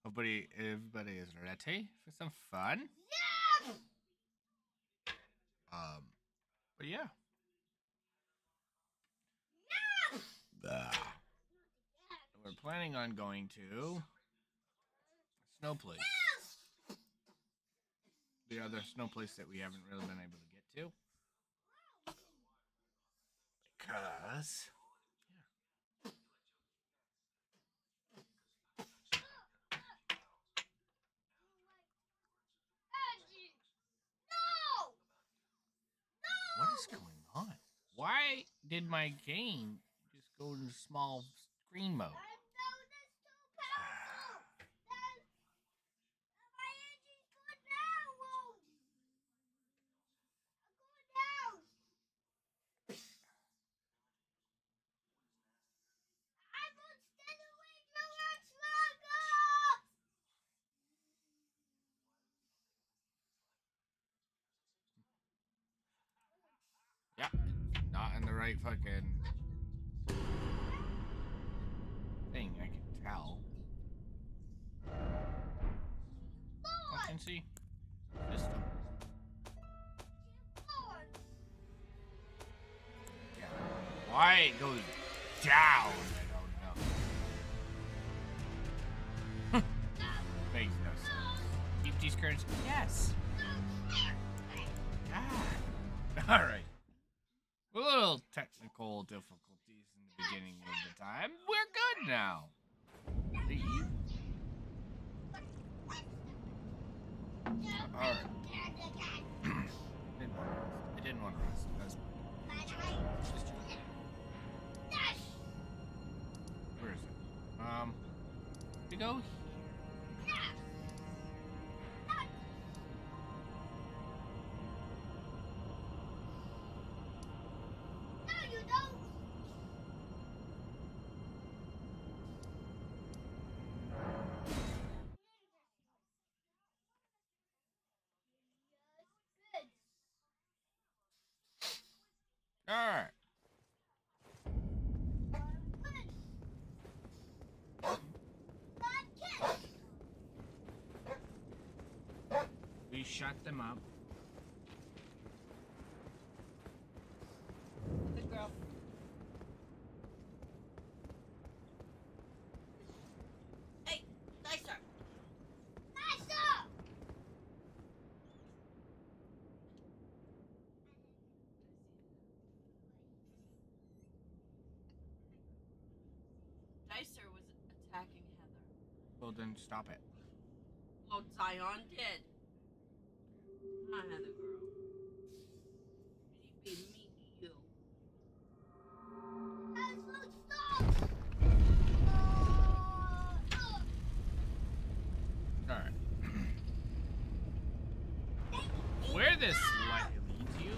Everybody is ready for some fun. Yes! Um, but yeah. Yes! Ah. We're planning on going to Snow Place. Yes! The other snow place that we haven't really been able to get to. Because Angie! No! what is No! going on? Why did my game just go into small screen mode? I know that's too powerful! That's my Angie's going down! Whoa! I'm going down! I will stand away too much longer! Yeah, not in the right fucking thing. I can tell. I can see system. Yeah. Why it goes down? I don't know. Makes no sense. Keep these currents. Yes. God. All right. A little technical difficulties in the beginning of the time. We're good now. Leave. All right. I didn't want to rest. That's just joking. Where is it? We go here. No, you don't. All right. We shut them up. Good girl. Hey, nicer. Nicer. Dicer was attacking Heather. Well, then stop it. Well, Zion did. Not Heather girl. He'd be mean to you. Stop! All right. Where this leads you?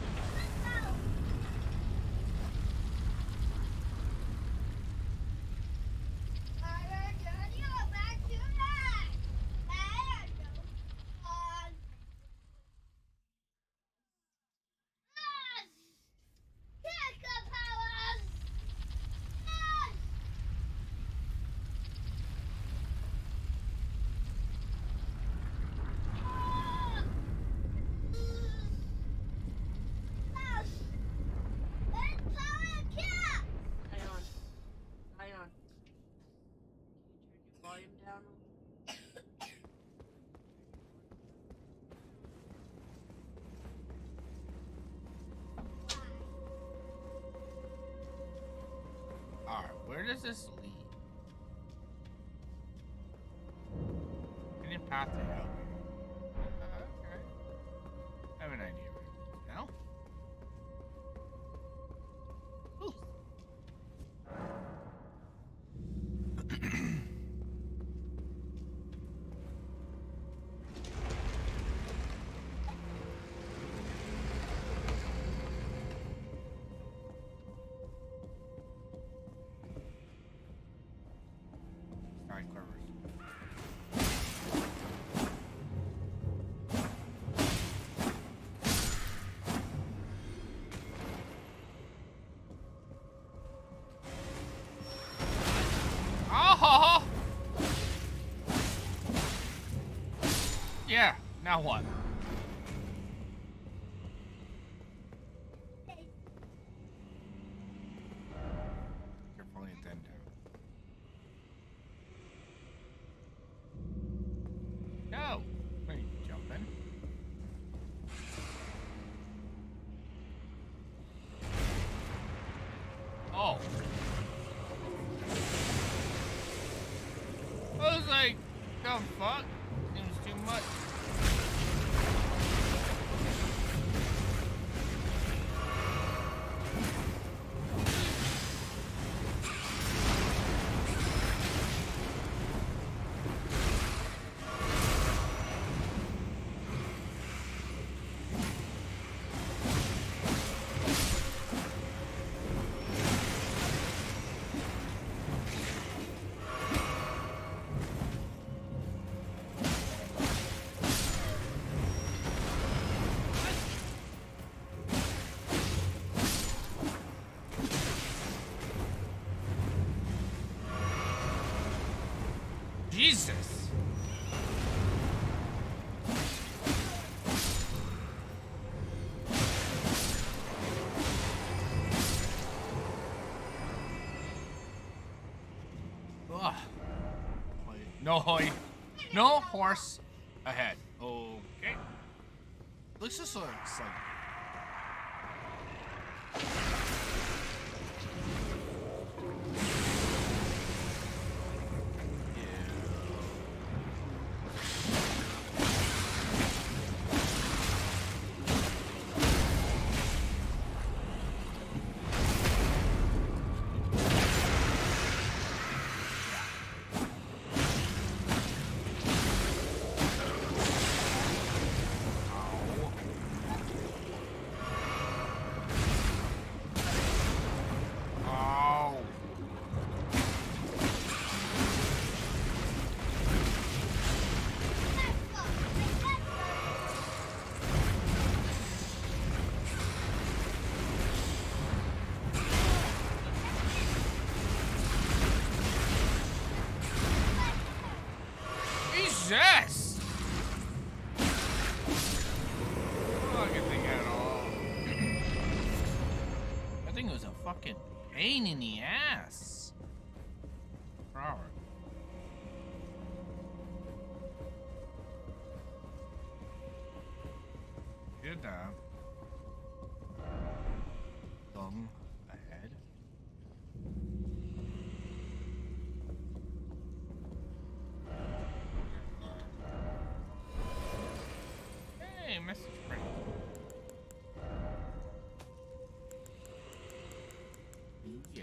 Zion. Can you turn your volume down? All right. Where does this lead? Any path to hell? Okay. I have an idea where it leads now. Ooh. Side quivers. Yeah, now what? Carefully and then down. No! Where are you jumping? Oh. I was like, the fuck? Seems too much. Jesus! Ugh. No hoy. No horse ahead. Okay. Looks just looks like. Jesus! Fucking thing at all. That thing was a fucking pain in the ass. Robert. Did that. Thumb ahead. Hey, message print. Yeah.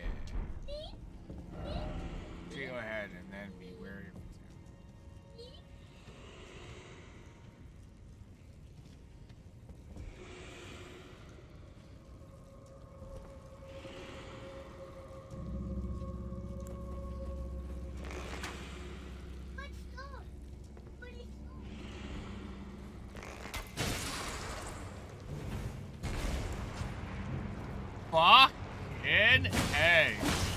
Go ahead and then be wary of it. Let's go. What is Fucking A.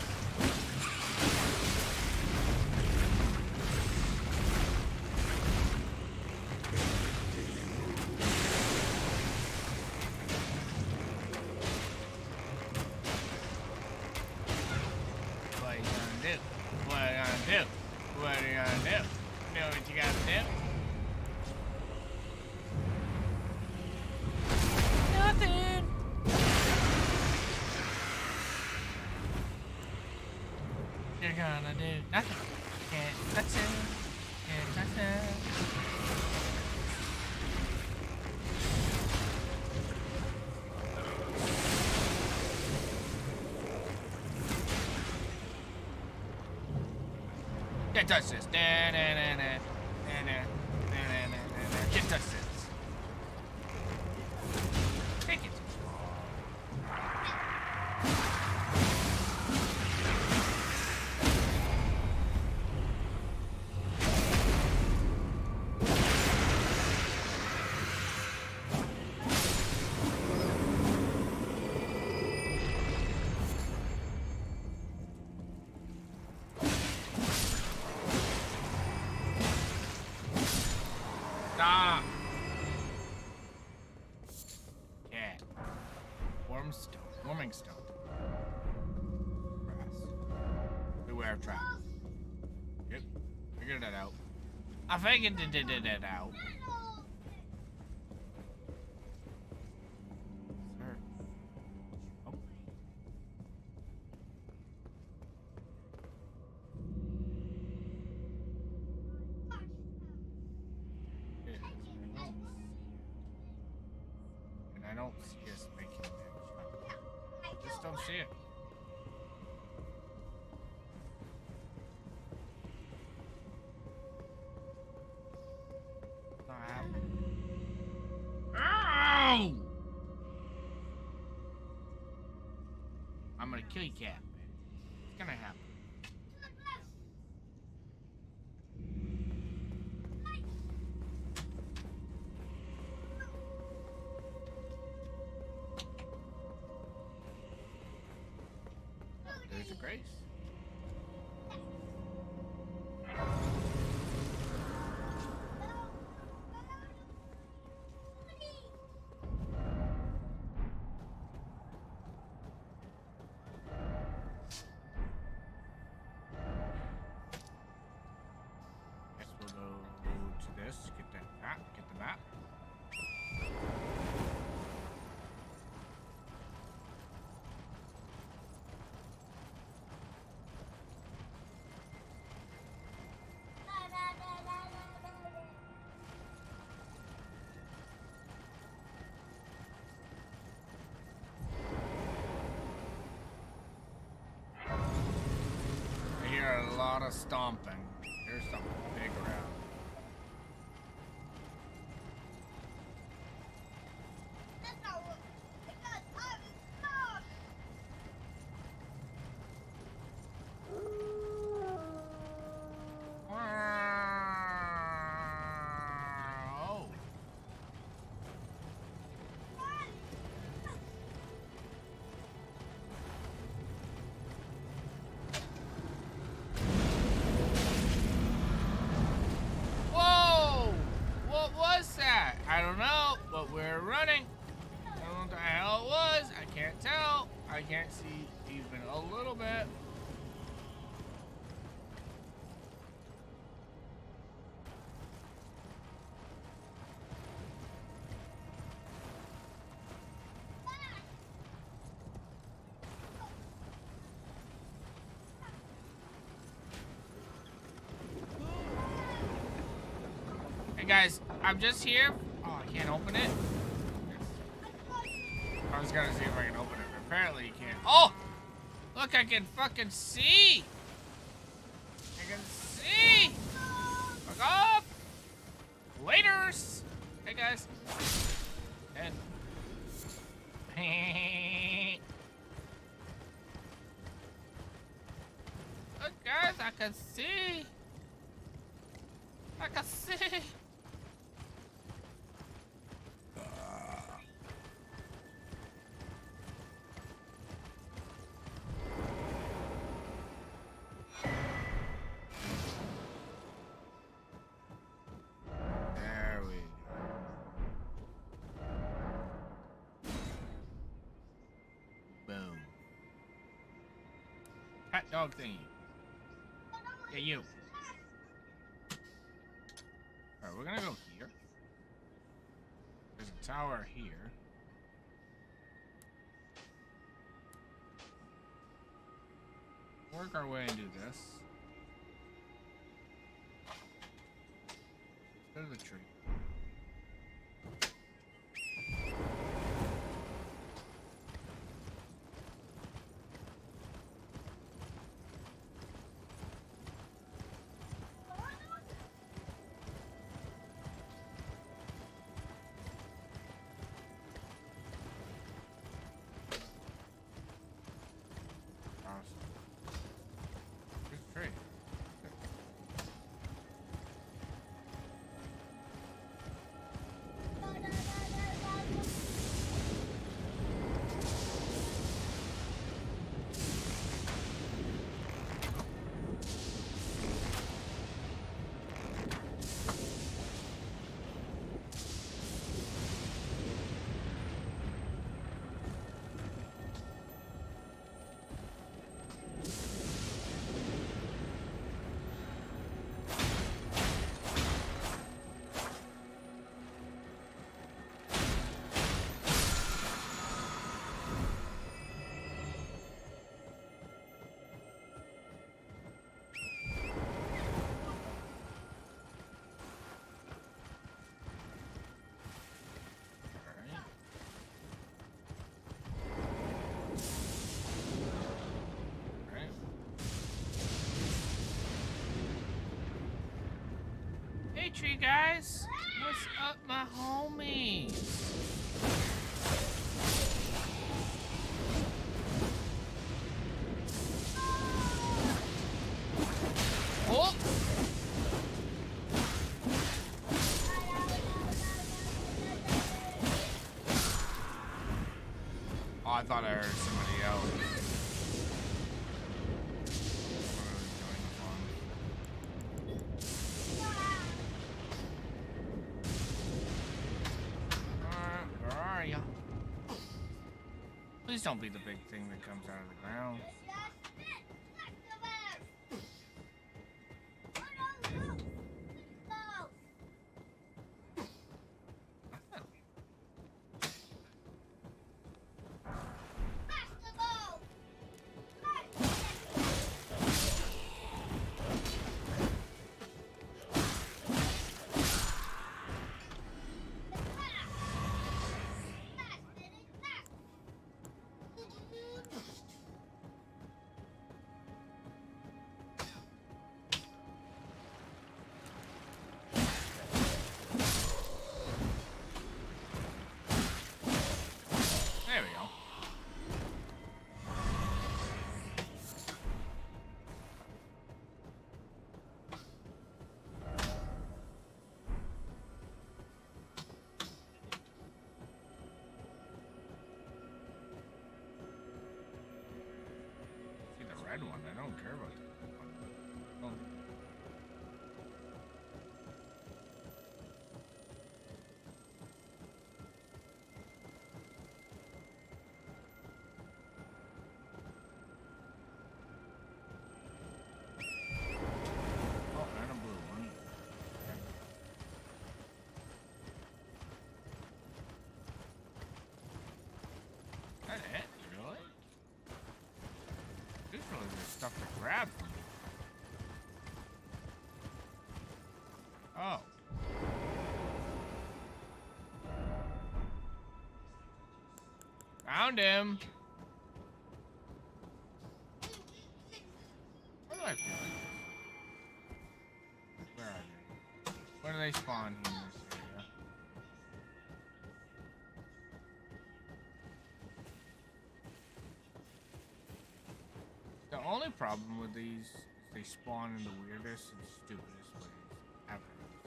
What you gonna do? What you gonna do? What you gonna do? Know what you gotta do? Nothing. You're gonna do nothing. Can't touch it. Can't touch it. Can't touch this. Can't touch this. Take it. Stop! Cat. Warm stone. Warming stone. Grass. Beware of traps. Yep. Figured that out. I figured it out. Sir. Oh. And I don't see us making that. I just don't see it. Not happening. Ow! I'm gonna kill you, cat. It's gonna happen. There's a grace. Guess we'll go to this, get that map, get the map. I hear a lot of stomping. There's something big around. Oh. Whoa! What was that? I don't know, but we're running. I don't know what the hell it was. I can't tell. I can't see even a little bit. Hey guys, I'm just here. Oh, I can't open it. I was gonna see if I can open it, but apparently you can't. Oh! Look, I can fucking see! I can see! Fuck off! Waiters! Hey guys. Dead. Look guys, I can see! I can see! There we go. Boom. Cat dog thingy. Yeah, you. Alright, we're gonna go here. There's a tower here. Work our way and do this. Go to the tree. Tree guys? What's up, my homies? Oh! Oh, I thought I heard somebody else. Where are ya? Please don't be the big thing that comes out of the ground. There we go. See the red one, I don't care about that one. Oh. Oh, and a blue one. That it? Really? Usually there's stuff to grab from it. Oh. Found him. Where do I feel like this? Where are they? Where do they spawn here in this area? The only problem with these is they spawn in the weirdest and stupidest ways ever.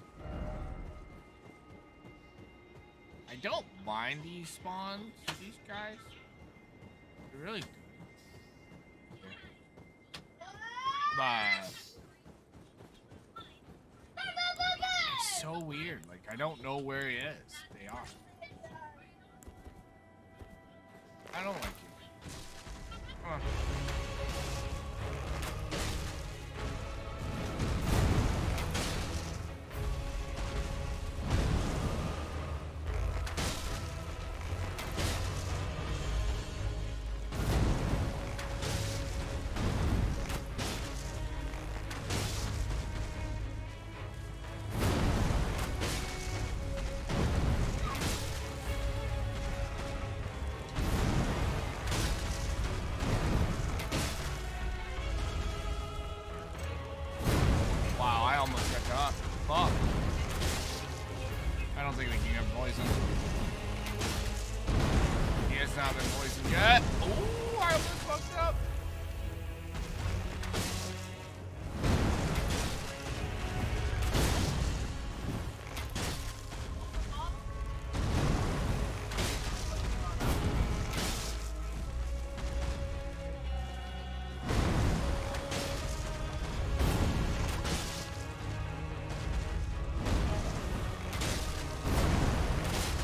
I don't mind these spawns, these guys. They're really good. But it's so weird. Like, I don't know where he is. They are. I don't like it. Come on. Wow, I almost got caught. Fuck. I don't think we can get poisoned. He has not been poisoned yet. Ooh, I almost fucked up.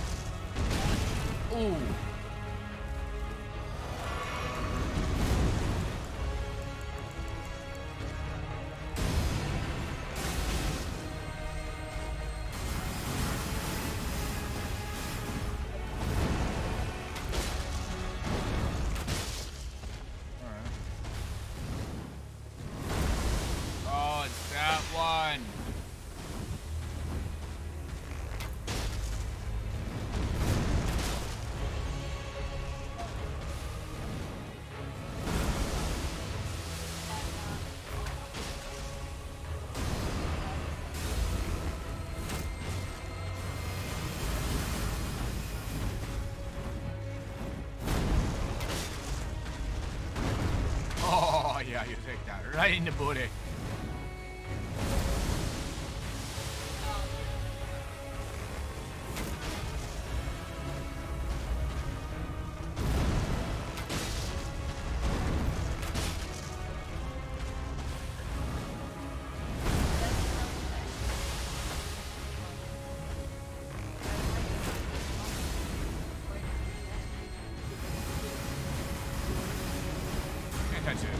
Ooh. got right in the booty. Can't touch it.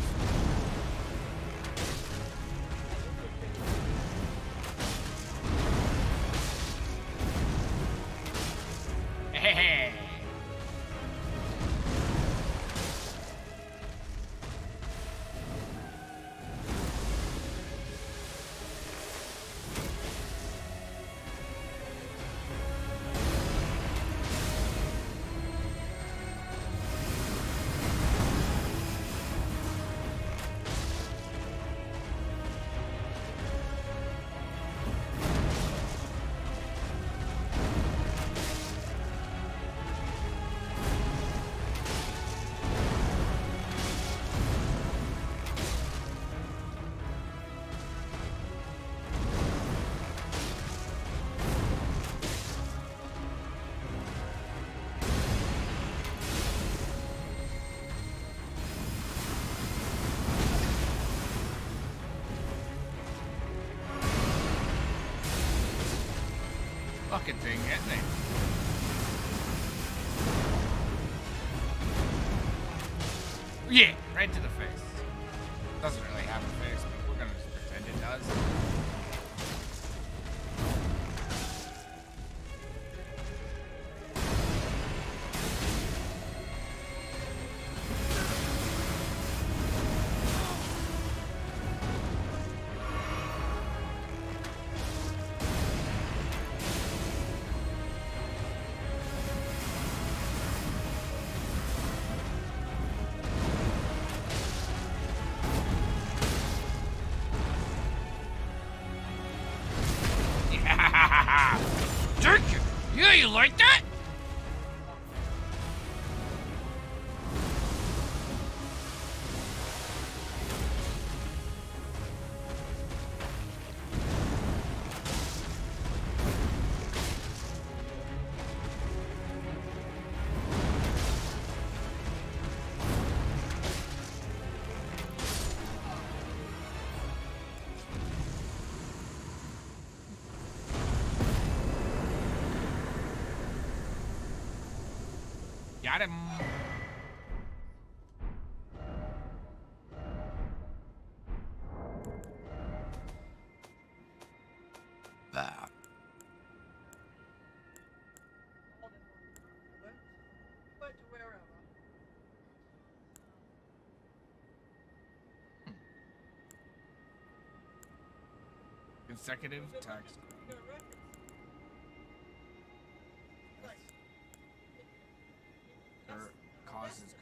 Hey. Fucking thing, isn't it? Yeah, right to the face. Doesn't really have a face, but we're gonna just pretend it does. Jerk! Yeah, you like that? Got him. Ah. Consecutive tax. Causes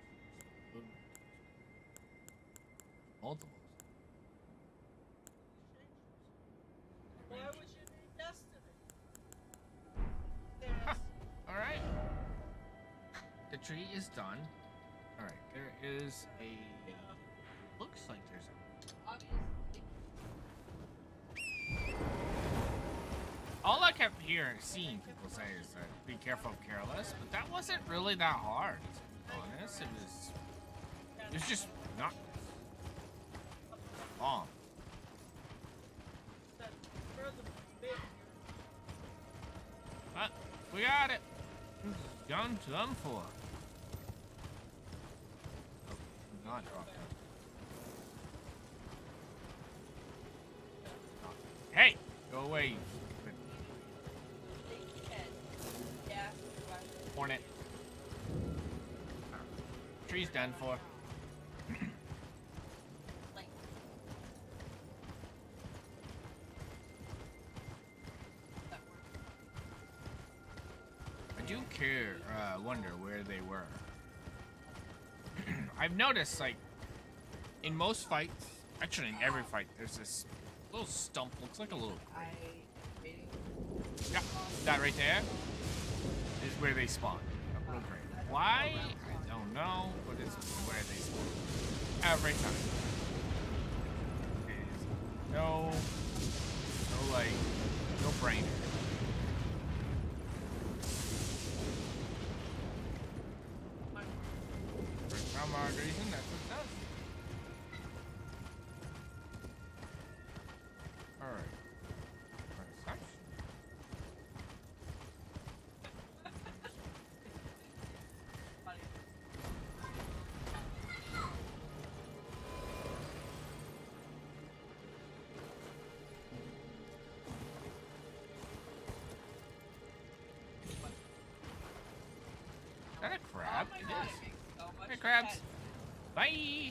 multiples. Why would you need destiny? Huh. All right. The tree is done. All right. There is a. Looks like there's a. Obviously. All I kept hearing, seeing people say is that be careful of careless, but that wasn't really that hard. To be honest, it was just not long. But we got it. Done for. Oh, not dropped out. Hey, go away. You Hornet. Tree's done for. I do wonder where they were. I've noticed, like, in most fights, actually in every fight, there's this little stump, looks like a little. Yeah, that right there is where they spawn. A little crate. Why? I don't know, but it's where they spawn. Every time. No, like, no brainer. For some odd reason, that's what it does. Alright. Perception. Is that a crab? Oh my It God, is. I make so much Hey, crabs. sense. Bye!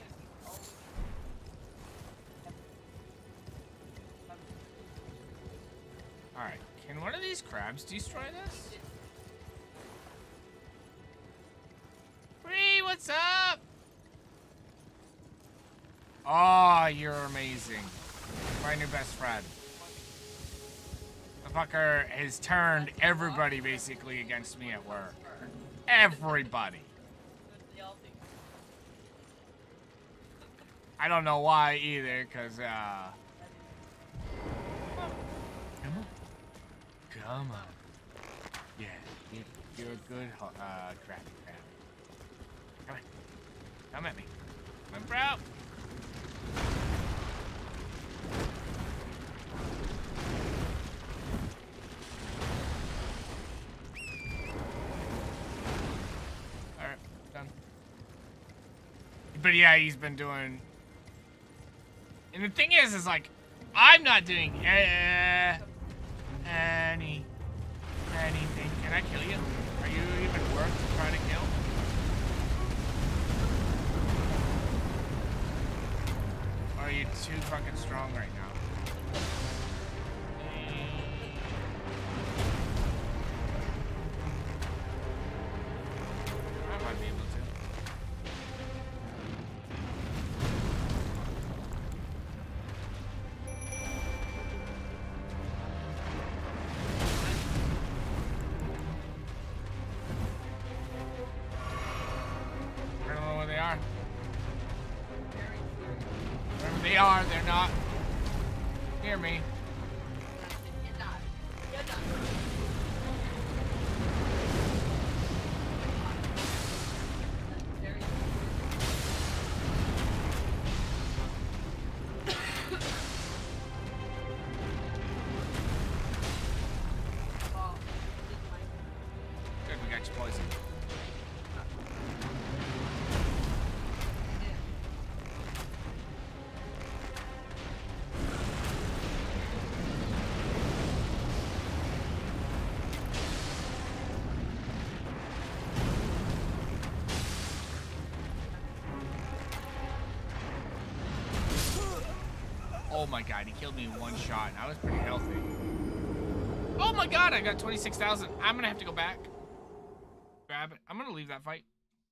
Alright, can one of these crabs destroy this? Bree, what's up? Oh, you're amazing. My new best friend. The fucker has turned everybody basically against me at work. Everybody. I don't know why either, cause come on. Come on. Yeah, you're a good crab. Come on. Come at me. Come on, bro. Alright, done. But yeah, he's been doing... And the thing is like, I'm not doing anything. Can I kill you? Are you even worth trying to kill? Or are you too fucking strong right now? I might be able to. I don't know where they are. Wherever they are, they're not near me. Good, we got you poisoned. Oh my god, he killed me in one shot, and I was pretty healthy. Oh my god, I got 26,000. I'm gonna have to go back. Grab it. I'm gonna leave that fight.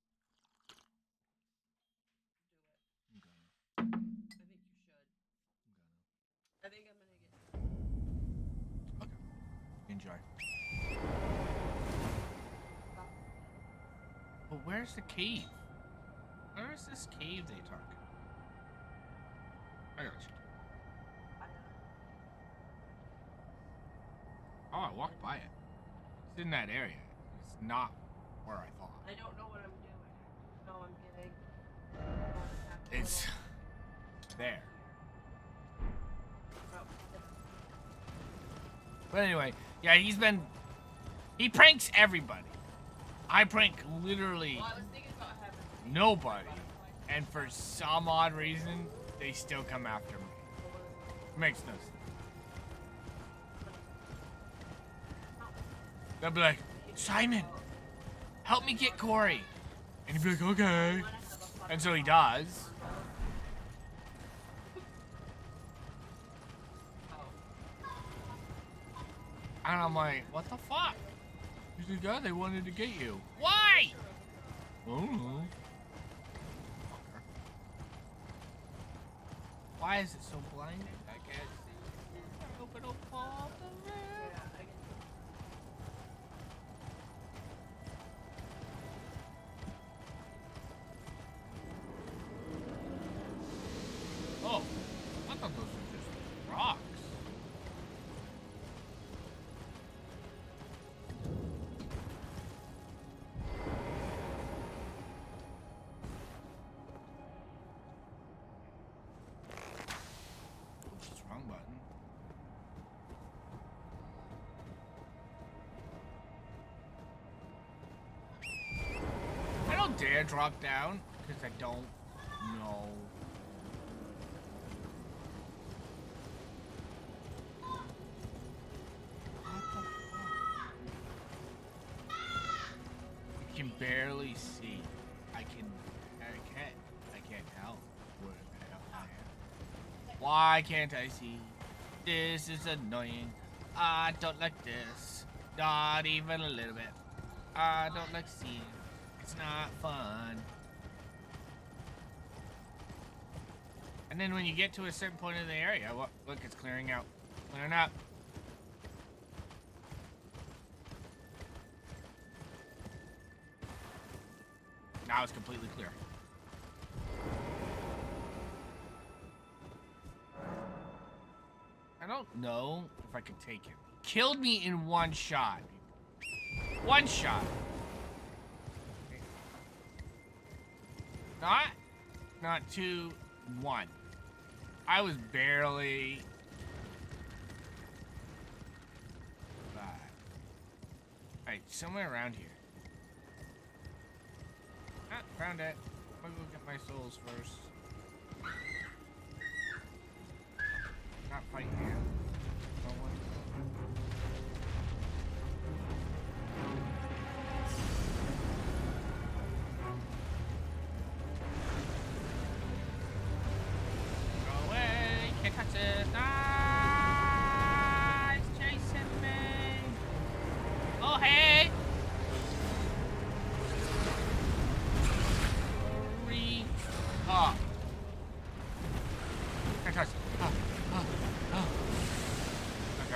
I think you should. I think I'm gonna get. Okay. Enjoy. But where's the cave? Where is this cave they talk? I got you. Oh, I walked by it. It's in that area. It's not where I thought. I don't know what I'm doing. No, I'm getting. It's there. But anyway, yeah, he pranks everybody. I prank literally Well, I was thinking about having. nobody. And for some odd reason, they still come after me. Makes no sense. They'll be like, Simon, help me get Corey. And he'd be like, okay. And so he does. And I'm like, what the fuck? He's like, yeah, they wanted to get you. Why? I don't know. Why is it so blinding? I can't see. I hope it don't fall off the roof. Oh, I thought those were just dare drop down because I don't know. What the fuck? I can barely see. I can't tell where the hell I am. Why can't I see? This is annoying. I don't like this. Not even a little bit. I don't like seeing. It's not fun. And then when you get to a certain point of the area, look, it's clearing out. Clearing up. Now it's completely clear. I don't know if I can take it. Killed me in one shot. One shot. Not two, one. I was barely. Alright, somewhere around here. Ah, found it. I'm gonna go get my souls first. Not fighting yet. No one. Go away! Can't touch it! Ah, it's chasing me! Oh, hey! Hurry up! Can't touch it! Okay.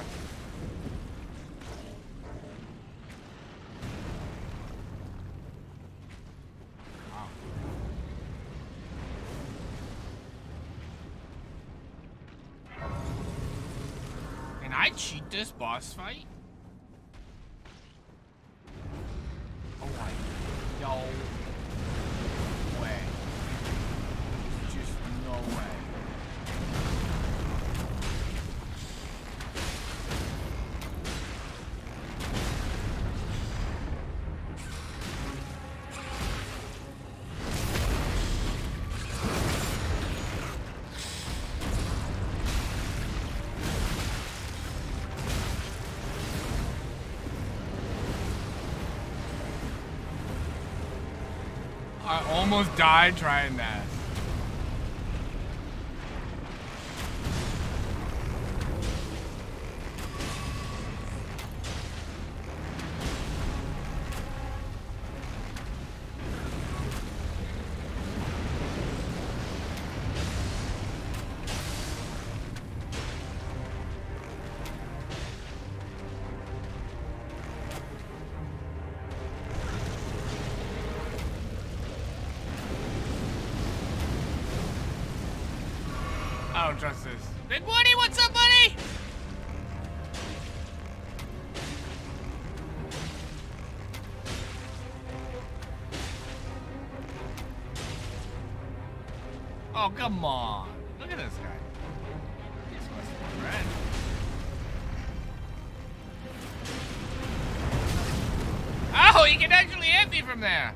Wow. Can I cheat this boss fight? Oh my, no way. Just no way. I almost died trying that. I don't trust this. Big Woody, what's up, buddy? Oh, come on. Look at this guy. This must be a friend. Oh, he can actually hit me from there.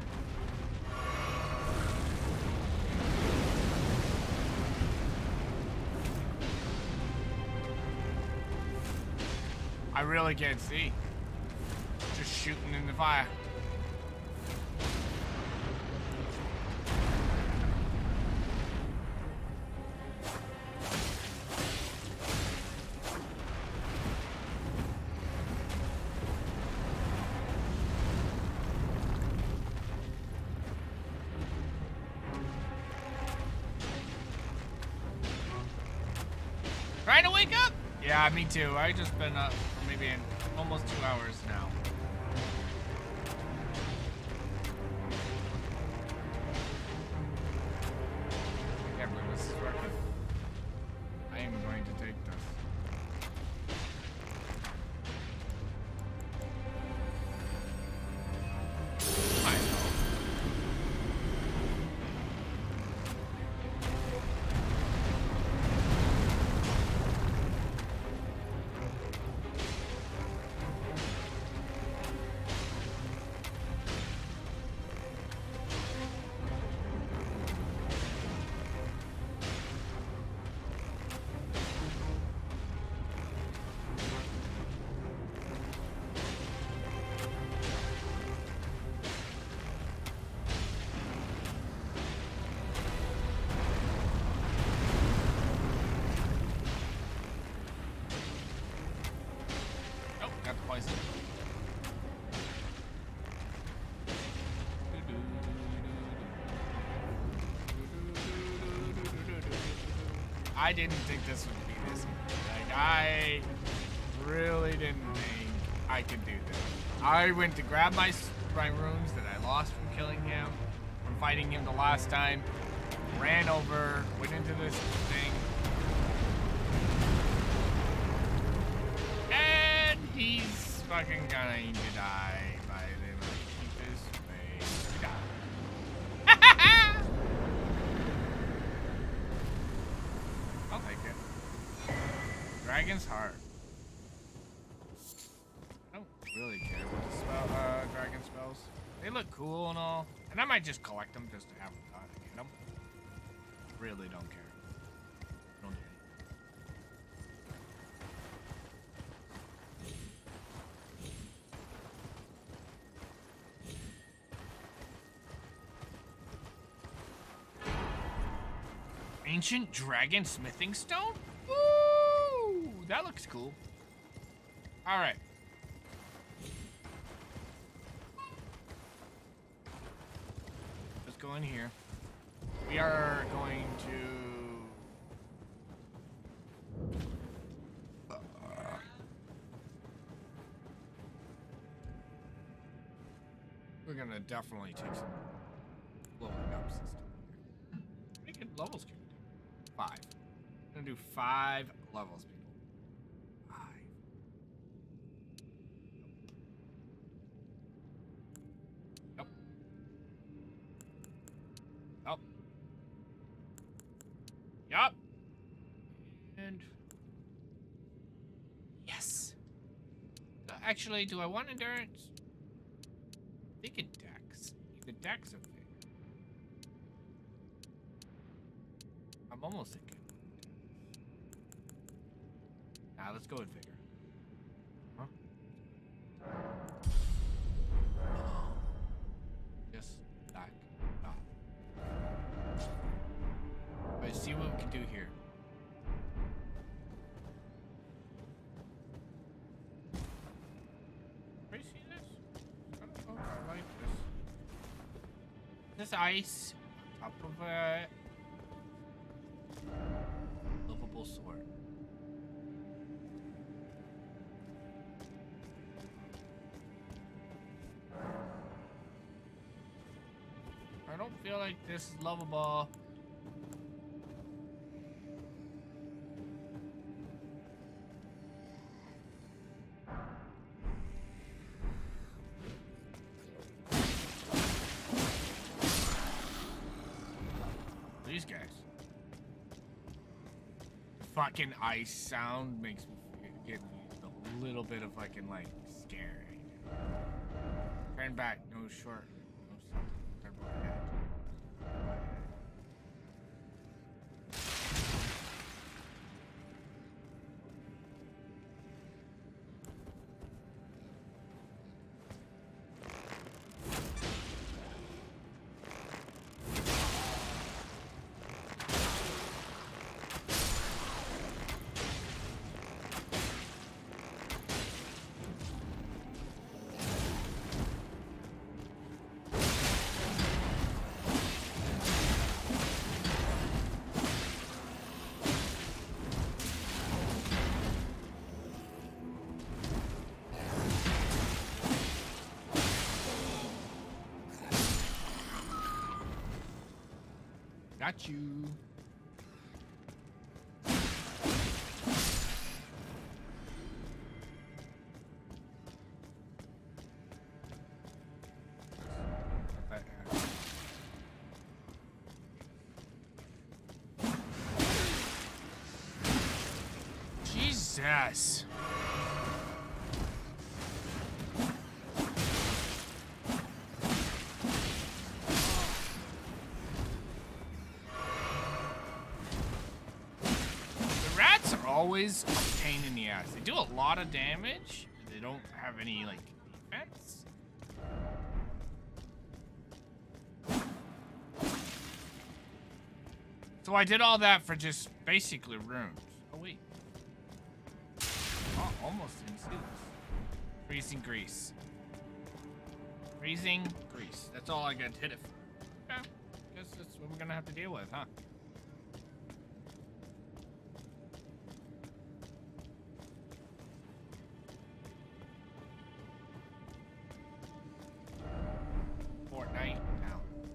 I really can't see. Just shooting in the fire. Trying to wake up? Yeah, me too. I just been up for maybe almost 2 hours now. I can't believe this is working. I am going to take this. I know. poison. I didn't think this would be this easy. Like, I really didn't think I could do this. I went to grab my runes that I lost from killing him, from fighting him the last time, ran over, went into this thing, and he's fucking going to die by the cheapest way to die. I'll take it. Dragon's Heart. I don't really care what the dragon spells. They look cool and all. And I might just collect them just to have a thought to get them. Really don't care. Don't do it. Ancient Dragon Smithing Stone? Woo! That looks cool. Alright. Let's go in here. We are going to... we're gonna definitely take some blowing up system here. How many levels can we do? 5. I'm gonna do 5 levels, people. 5. Yep. Yep. Yup. And yes. Actually, do I want endurance? I think it dex. The dex of it. I'm almost thinking. Nah, let's go with vigor. Huh? Just back. Let's see what we can do here. Do you see this? Oh, I like this. This ice on top of it. Lovable sword. I don't feel like this is lovable. These guys. Fucking ice sound makes me get a little bit of fucking like scary. Turn back, no short. No something. Turn back. Got you. Jesus. Always a pain in the ass. They do a lot of damage. They don't have any like defense. So I did all that for just basically runes. Oh wait. Oh, almost didn't see this. Freezing grease. Freezing grease. That's all I got to hit it for. Okay. Guess that's what we're gonna have to deal with, huh? Fortnite now.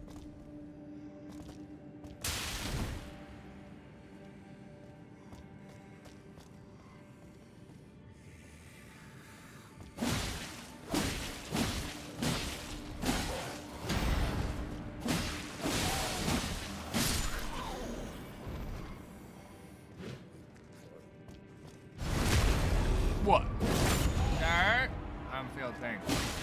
What? Dirt? I'm field thing.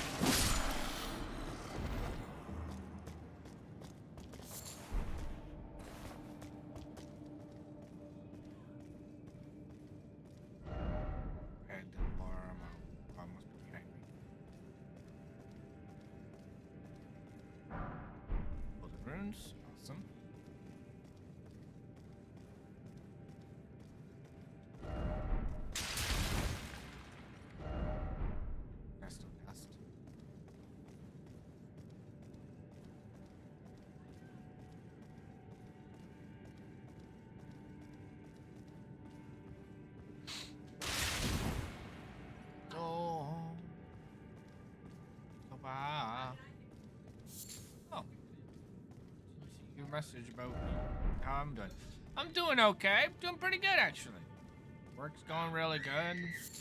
And the alarm must be behind me. Golden runes, awesome. Nest of dust. Go home. Go back. Oh. Your message about me. How I'm doing. I'm doing okay. I'm doing pretty good, actually. Work's going really good.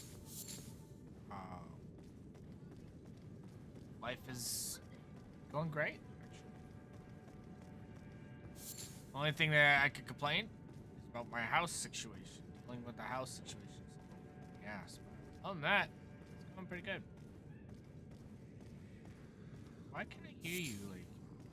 Life is going great, actually. Only thing that I could complain is about my house situation. Dealing with the house situation. Yes, but other than that, it's going pretty good. Why can I hear you, like?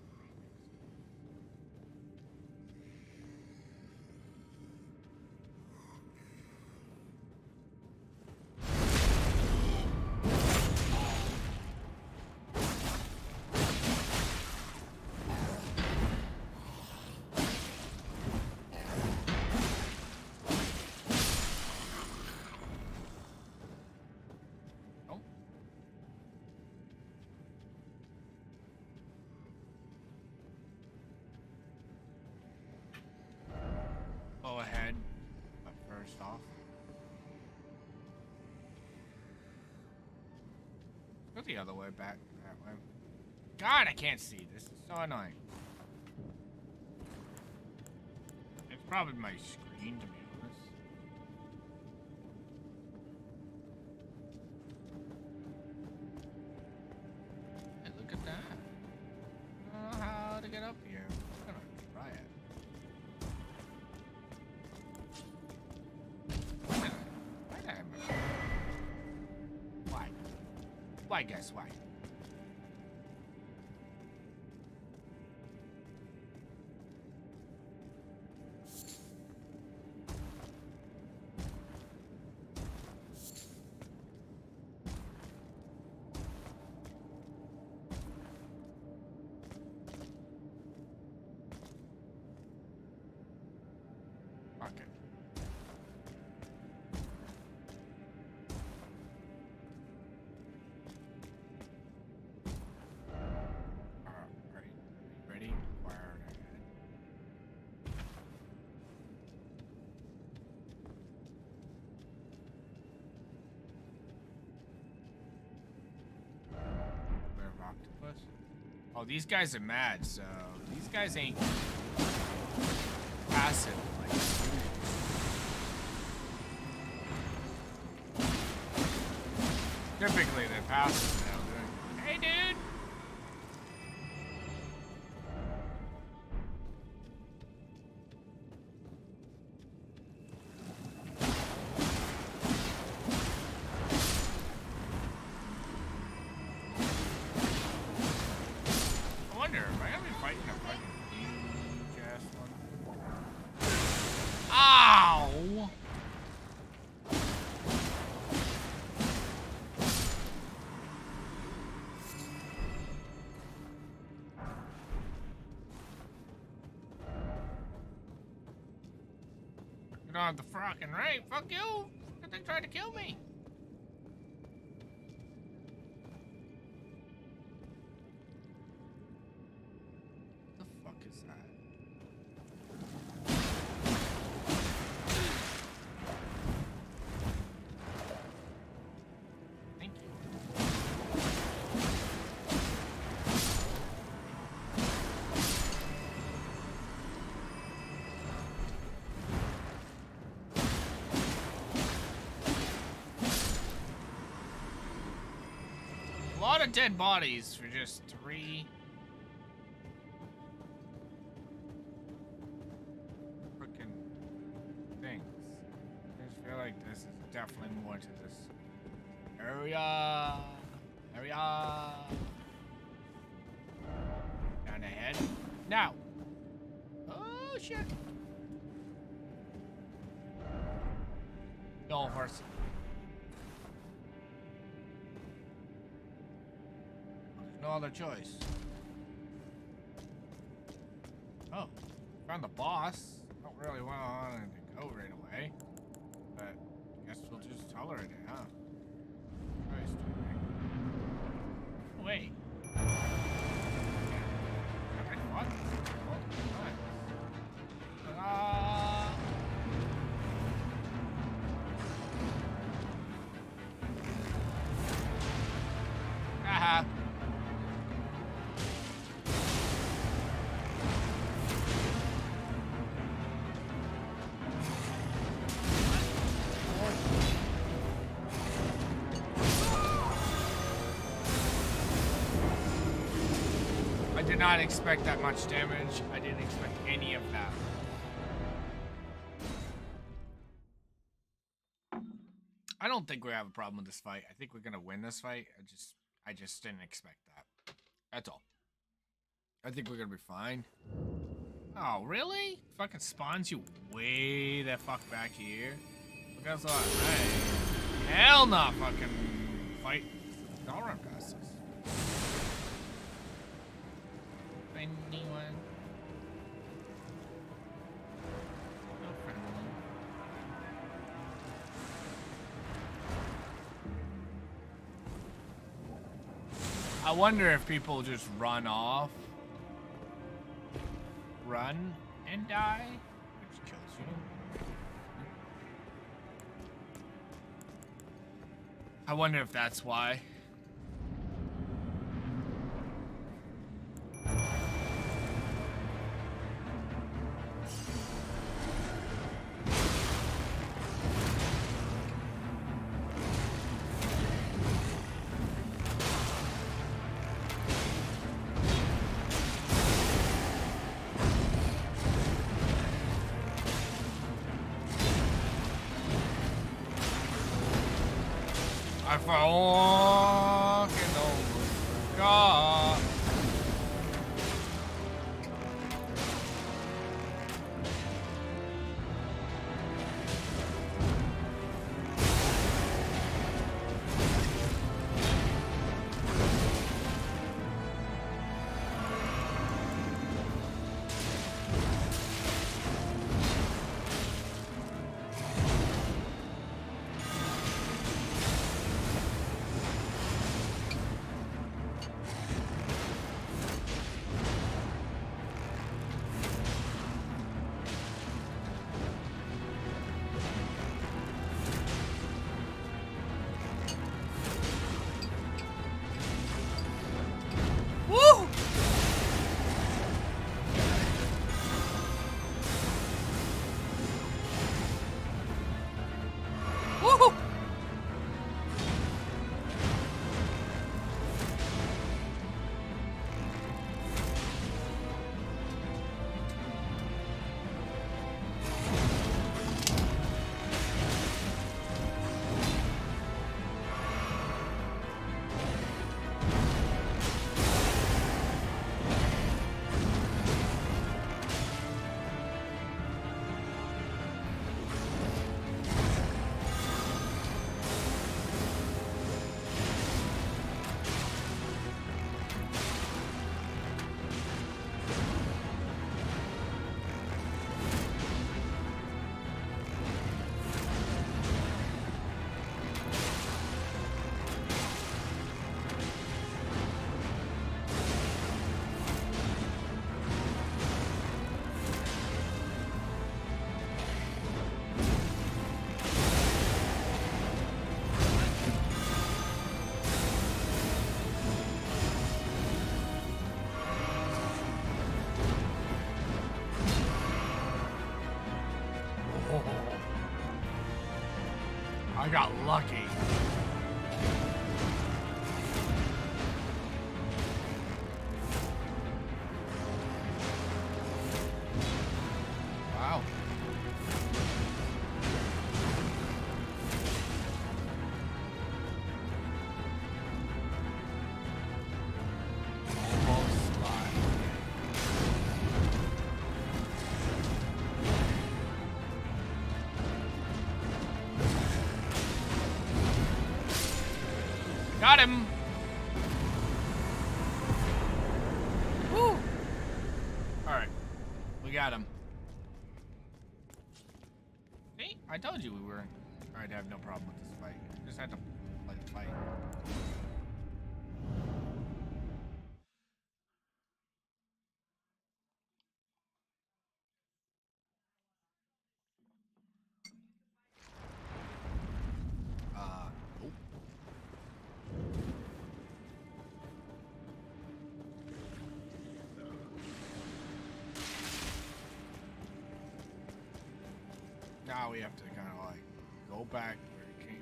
Oh. Go ahead, but first off, go the other way back that way. God, I can't see. This is so annoying. It's probably my screen, to be honest. Hey, look at that. I don't know how to get up here. I'm gonna try it. Why did I remember? Why? Why, guess why? Okay. Alright. Ready? Where are they at? Where octopus? Oh, these guys are mad, so these guys ain't passive like typically they're passive now, dude. Hey, dude! I wonder, am I gonna be fighting a fucking huge ass one? Ow! You don't have the fucking right. Fuck you! That thing tried to kill me. side. Thank you. A lot of dead bodies for just 3 freaking things. I just feel like this is definitely more to this area. Down ahead. Now. Oh shit. No horse. There's no other choice. Oh, found the boss. Don't really want to go right away, but I guess we'll just tolerate it, huh? Christ. Wait. I fought this multiple times. Haha. I did not expect that much damage. I didn't expect any of that. I don't think we have a problem with this fight. I think we're gonna win this fight. I just didn't expect that. That's all. I think we're gonna be fine. Oh, really? Fucking spawns you way the fuck back here? Because what? Hey. Hell no, fucking fight. I'll run past this. Anyone? No friendly. I wonder if people just run off, run and die, which kills you. I wonder if that's why. I fucking forgot. I got lucky. Wow. Almost slide. Got him. Woo. All right, we got him. See, I told you we were. I'd have no problem with this fight. Just had to play the fight. Nope. Now we have to kind of like go back where it came.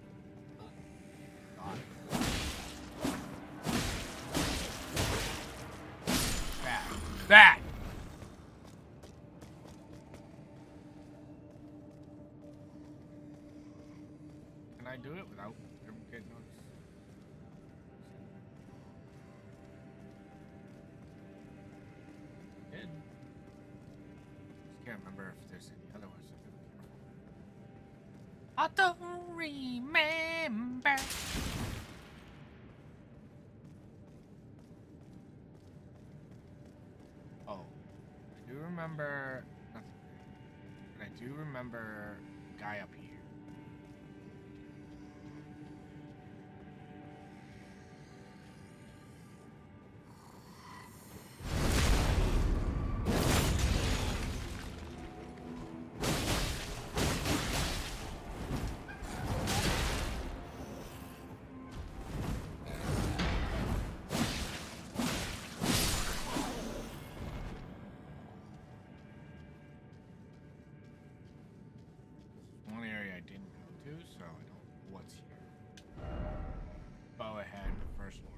Oh, God. Back. Can I do it without him getting noticed? Did. Just can't remember if there's any other ones. I don't remember. Oh, I do remember nothing, but I do remember a guy up here. One area I didn't go to, so I don't know what's here. Bow ahead, first floor.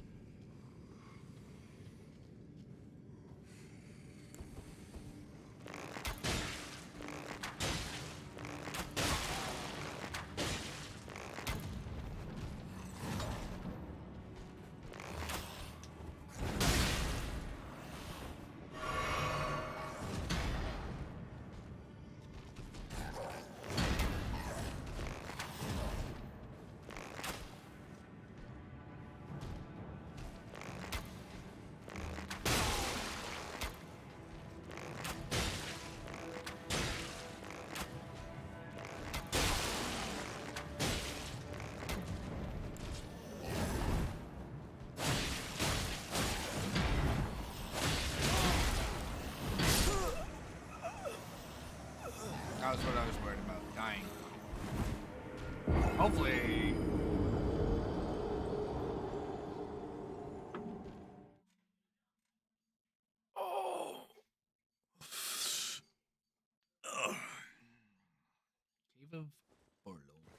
That was what I was worried about, dying. Hopefully... Oh! Cave of Orlo.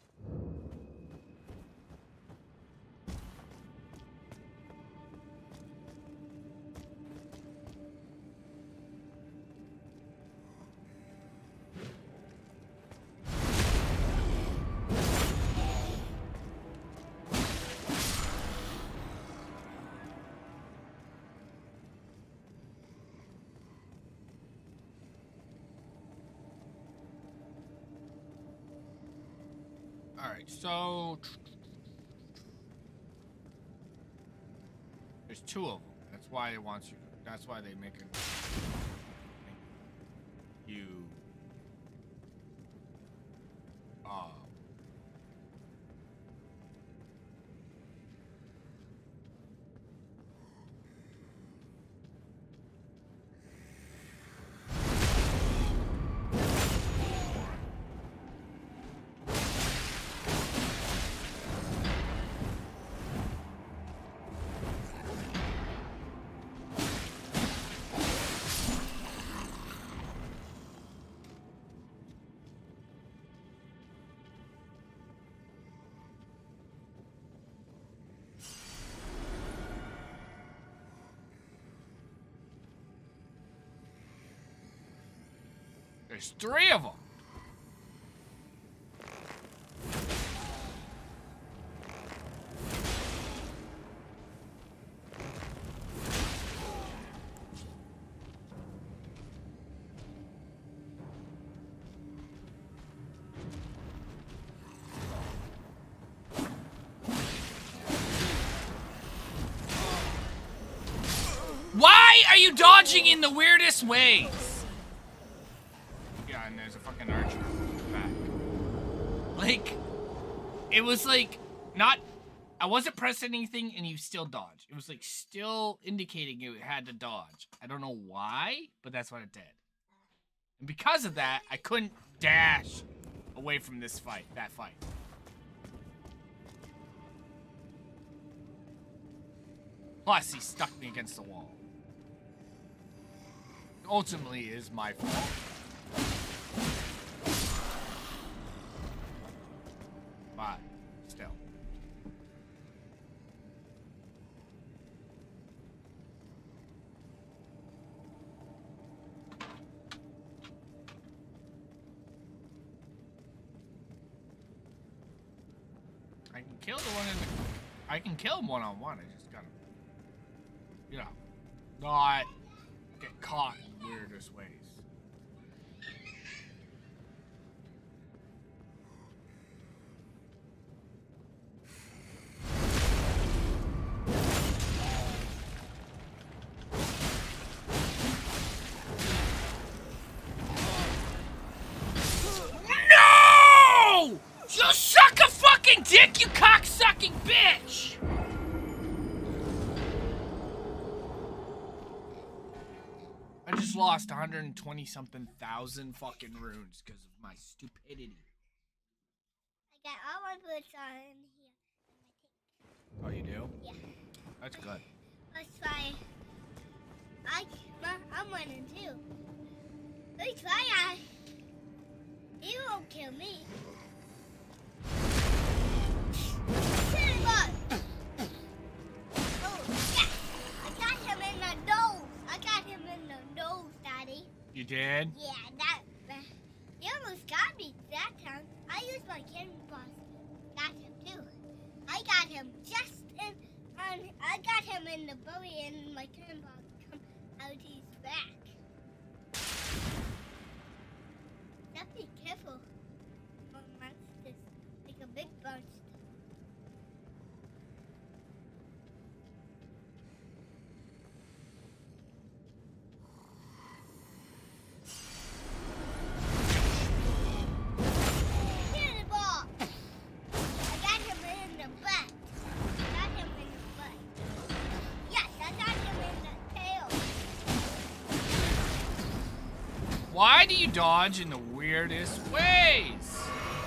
Alright, so... There's two of them. That's why it wants you... That's why they make it... You... There's 3 of them. Why are you dodging in the weirdest ways? Yeah, and there's a fucking archer back. Like, it was like, not, I wasn't pressing anything and you still dodged. It was like still indicating you had to dodge. I don't know why, but that's what it did. And because of that, I couldn't dash away from that fight. Plus, he stuck me against the wall. Ultimately, it is my fault. But, still. I can kill the one in the... I can kill him one-on-one. I just gotta... You know, not get caught in the weirdest ways. No! You suck a fucking dick, you cocksucking bitch! I just lost 120-something thousand fucking runes because of my stupidity. I got all my boots on here. Oh, you do? Yeah. That's good. Let's try. I'm winning too. Let's try. You won't kill me. Oh, yes! I got him in the nose. I got him in the nose, Daddy. You did? Yeah, that. You almost got me that time. I used my cannonball. Got him too. I got him just in. I got him in the belly, and my cannonball come out his back. Just be careful. Monsters, like a big monster. Why do you dodge in the weirdest ways?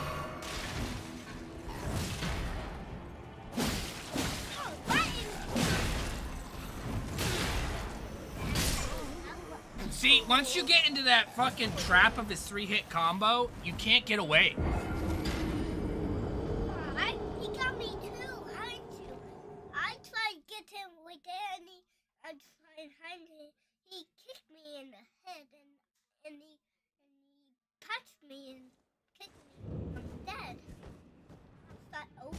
See, once you get into that fucking trap of his 3-hit combo, you can't get away. He got me too, aren't you? I tried to get him with that, and he kicked me in the head, and he punched me and kicked me. I'm dead. I'll start over.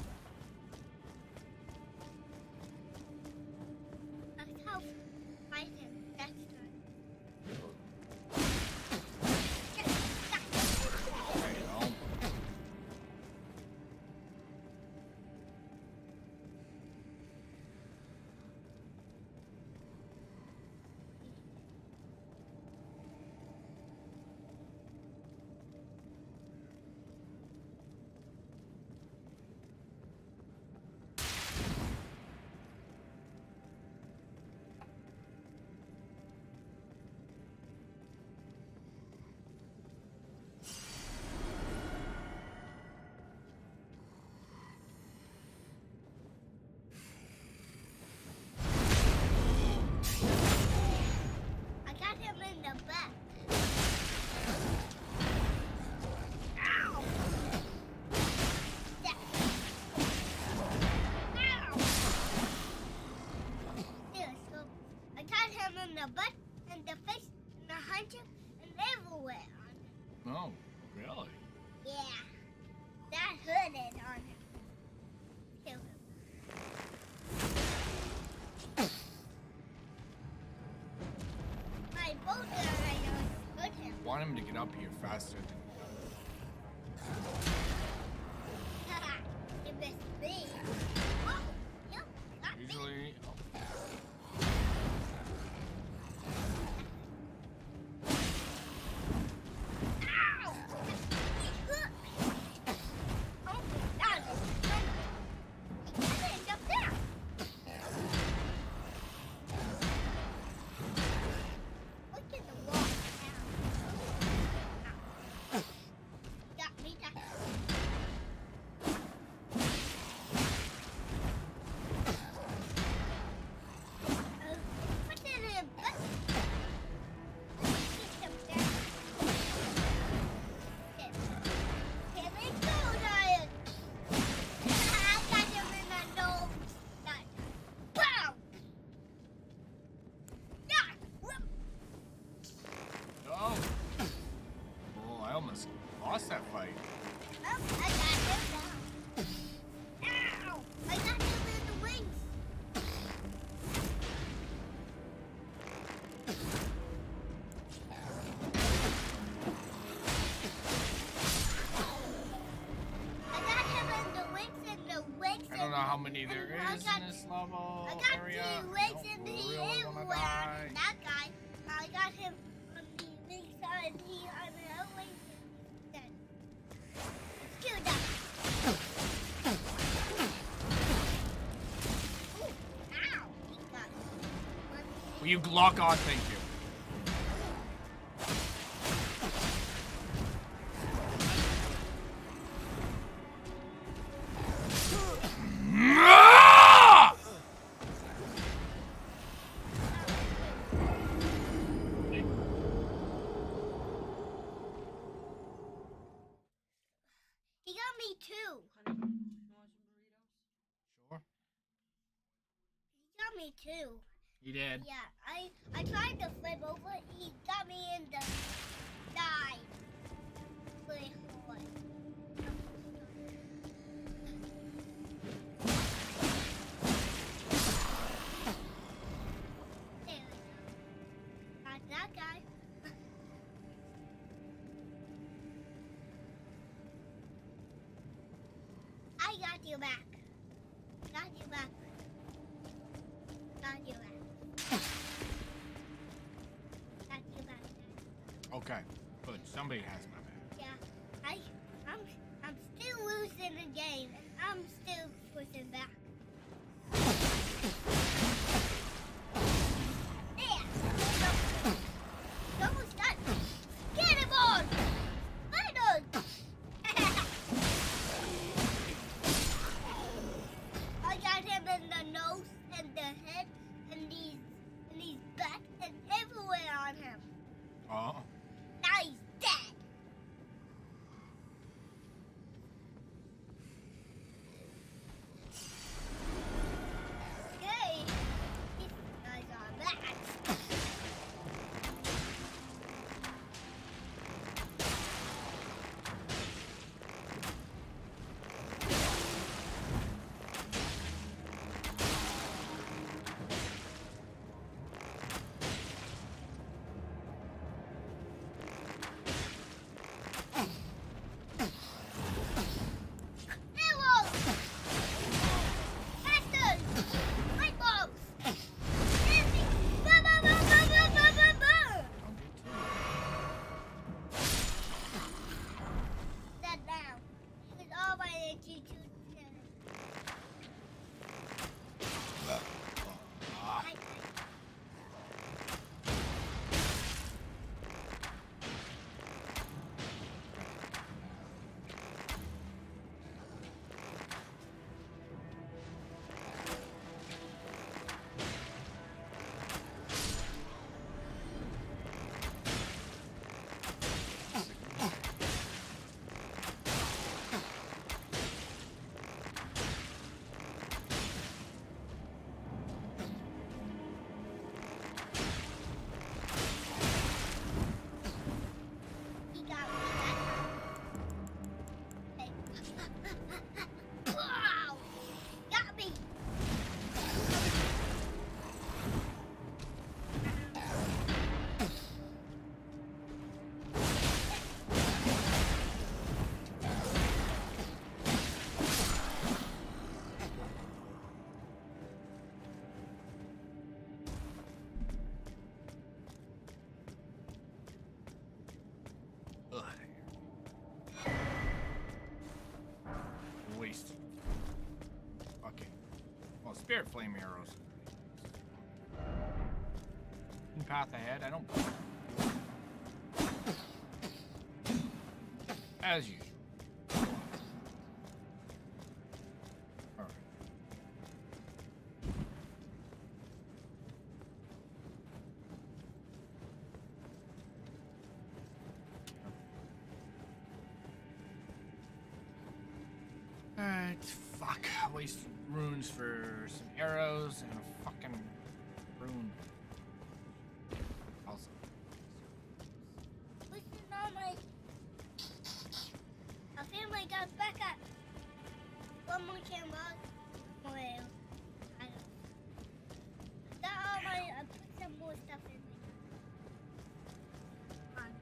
That's how I fight him next time. There you go. to get up here faster than You missed me. Oh, yep, got me. usually. Oh. Ow! Oh, God. I didn't jump there. Look at the wall. Ow. Got me. Put it in a bucket. Get him there. Here we go, Ryan. I got him in the nose. Bow! Yeah! Whoop. Oh. Oh, I almost lost that fight. Oh, I got him now. Ow! I got him in the wings. I got him in the wings and the wings. I don't know how many and there I is got- in this level I got area. the wings Don't and the really wanna everywhere. die. That guy, I got him on the wings side. He on the wings. Dead. Kill that. Ooh, ow! He got one. Will you lock on? Thank you. Ah! He got me too. Honey, you want some burritos? Sure. He got me too. You did. Yeah, I tried to flip over. He got me in the dive. Wait, what? There we go. Got that guy. I got you back. Got you back. Got you back. Got you back. Okay. Good. Somebody has my back. Yeah, I'm still losing the game, and I'm still pushing back. There. Almost done. Get him on. Finally. I got him in the nose and the head and these back and everywhere on him. Oh. Now he's dead. Oh, spirit flame arrows. Path ahead. I don't. As usual. Alright. Alright, fuck. Waste runes for some arrows and a fucking rune. Also. Listen on my... I feel my dog back up. One more camera. More arrows. I don't. That all my... I put some more stuff in there. On.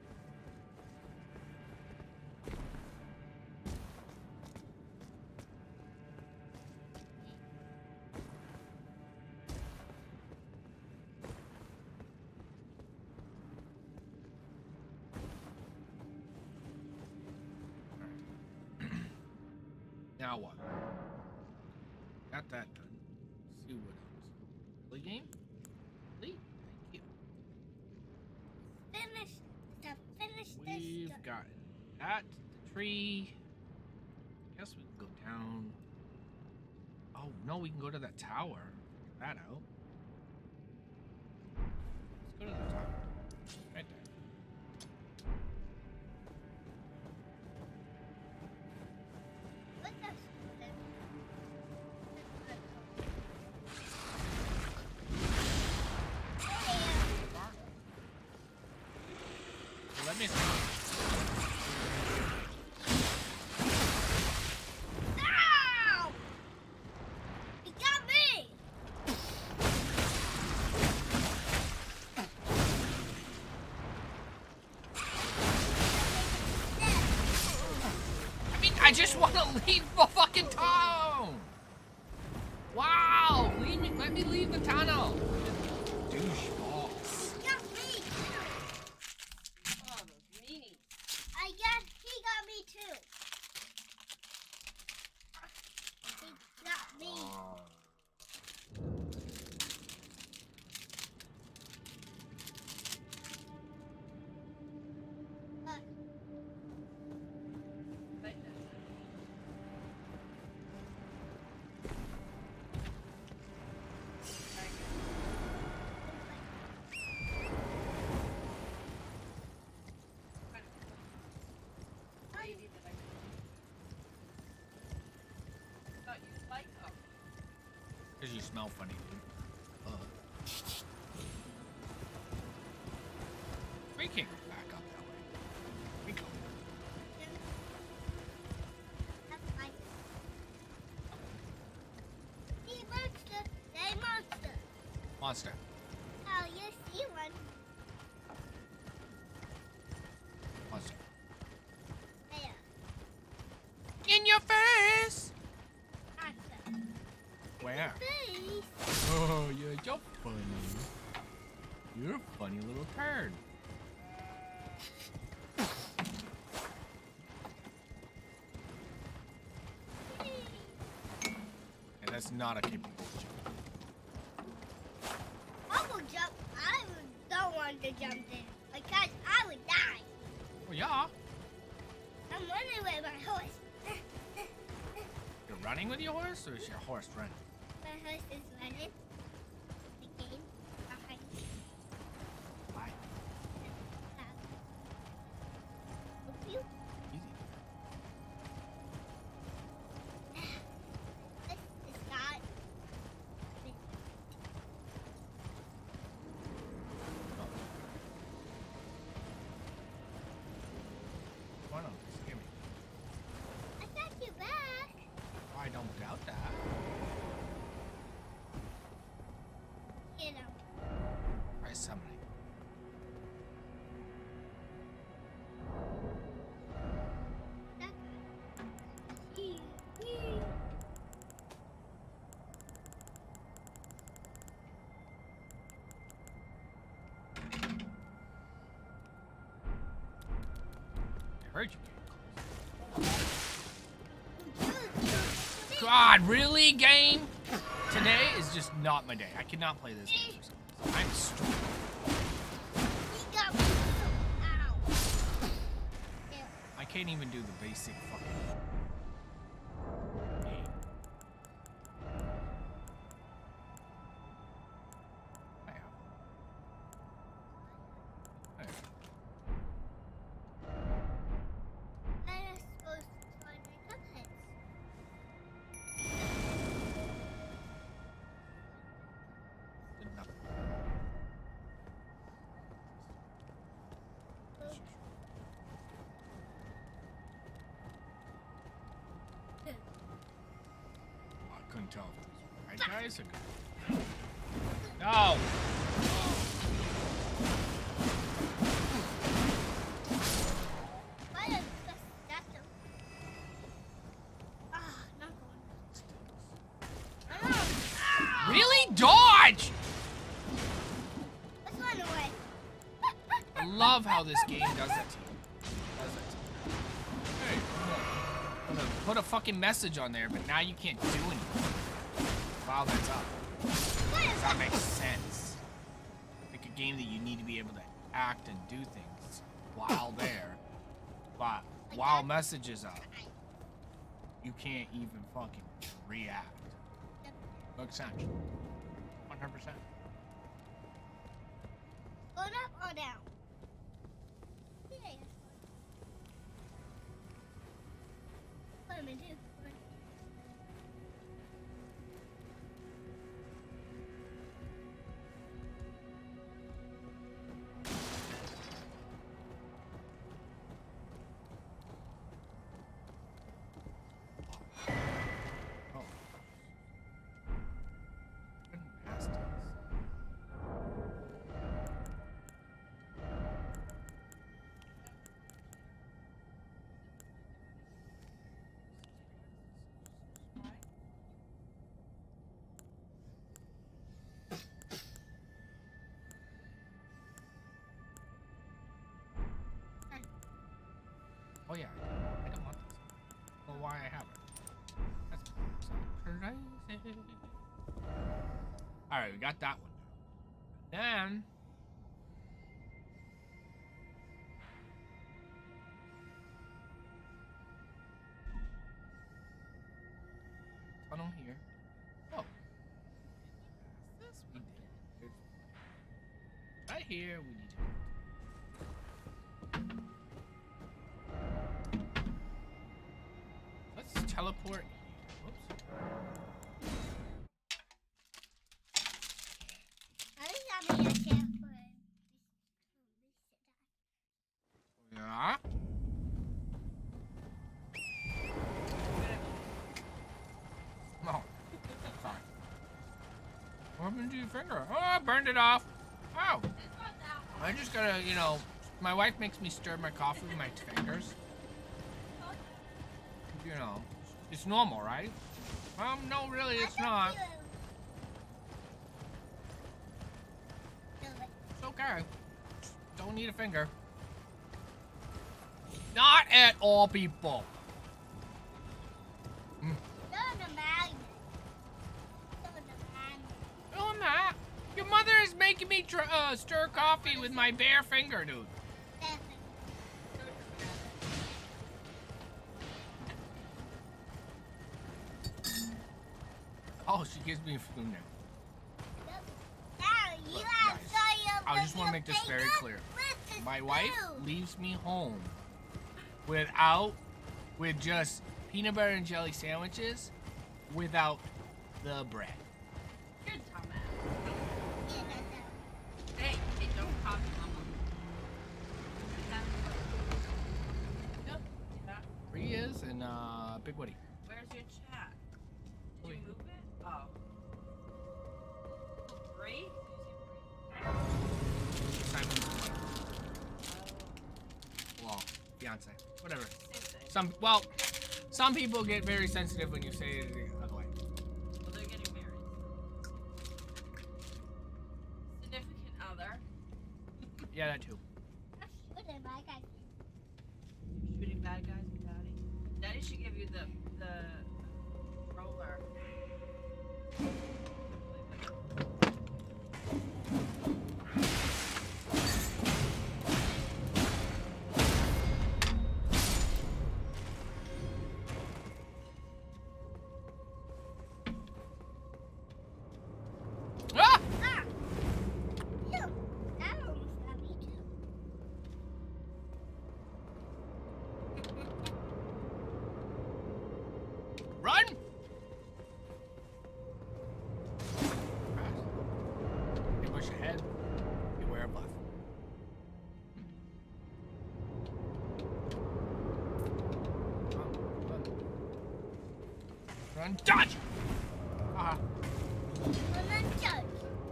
Now what? Got that done. Let's see what else. Play game? Play? Thank you. Finish this We've stuff. got that, the tree. Guess we can go down. Oh no, we can go to that tower. Get that out. Let's go to the tower. Right there. What the... Let me. Ow! He got me! I mean, I just want to leave the fucking town. Wow, leave me. Let me leave the tunnel. Doucheballs. He got me! Oh, those meanies. I guess he got me too. He got me. Look, Like that. Lady that I thought you'd like them. Because you smell funny, dude. We can't go back up that way. We go. that's my... See, monster. Say monster. Monster. Oh, you see one. Monster. There. In your face! Monster. Where? Face. Oh, yeah, you're funny. You're a funny little turd. And that's not a capable jump. I will jump. I don't want to jump in because I would die. Well, yeah. I'm running with my horse. You're running with your horse, or is your horse running? My horse is running. The game behind me. Why? Hope you. Easy. This is not. Why not? Just give me. I got you back. I don't doubt that. You know. Try summoning. I heard you. God, really, game? Today is just not my day. I cannot play this game for some reason. I'm stupid. He got me so ow. Ew. I can't even do the basic fucking game. I have. I have. I was supposed to find my cupheads. Did nothing. I couldn't tell if it was right guys or good. No! Why does that's them? Ah, not going. Ah! Really? Dodge! Let's run away. I love how this game does that to you. Does that to you. Hey, I'm gonna put a fucking message on there, but now you can't do anything. Wow, that's up. Does that make sense? Like a game that you need to be able to act and do things while there. But while message is up, you can't even fucking react. Makes sense. 100%. Going up or down? Yeah. What am I do? Oh. Couldn't pass this. Oh yeah, I don't want this. Well, why I have it? That's crazy. All right, we got that one. Then tunnel here. Oh, this we did. Right here, we need to. Let's teleport. Whoops. I think that made a chance for Yeah. Oh, sorry. What happened to your finger? Oh, I burned it off. Oh. I just gotta, you know, my wife makes me stir my coffee with my fingers. You know, it's normal, right? No, really, it's not. It's okay. Don't need a finger. Not at all, people. No, I'm not. Your mother is making me stir coffee with my bare finger, dude. Oh, she gives me a spoon now. I just want to make this very clear. My wife leaves me home with just peanut butter and jelly sandwiches without the bread. Good, Thomas. Hey, don't copy Mama. Nope. Three is and Big Woody. Where's your chat? Did you move it? Oh. 3? Well, fiance, whatever. Same thing. Some people get very sensitive when you say it the other way. Well, they're getting married. Significant other. Yeah, that too. Shooting bad guys with Daddy. Daddy should give you the roller. And dodge! And then judge.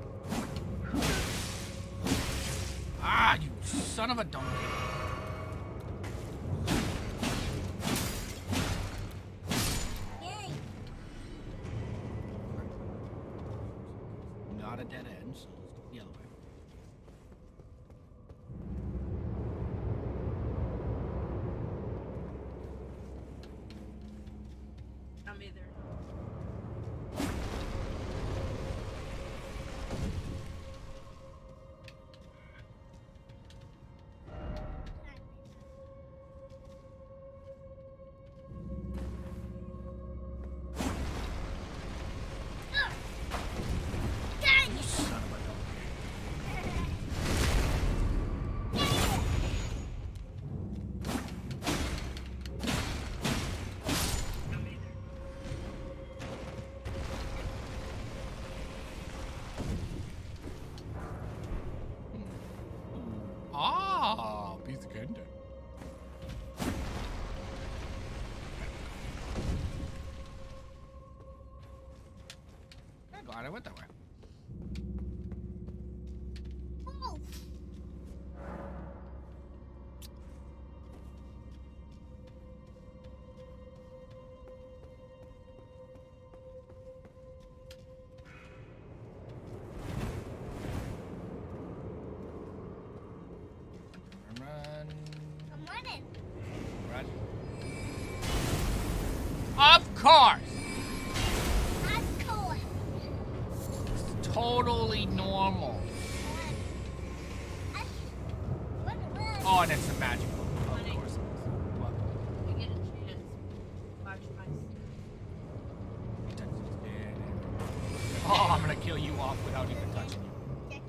Ah, you son of a donkey. Yay. Not a dead end, so let's go the other way. I'm either. Dang You it. son of a donkey. I'm either. Ah, piece of candy. I'm glad I went that way. Oh. Run, I'm running. run. Of course! That's cool. It's totally normal. Oh, and it's a magical. Of Funny. course it is. What? You get a chance. Watch my Oh, I'm gonna kill you off without even touching you.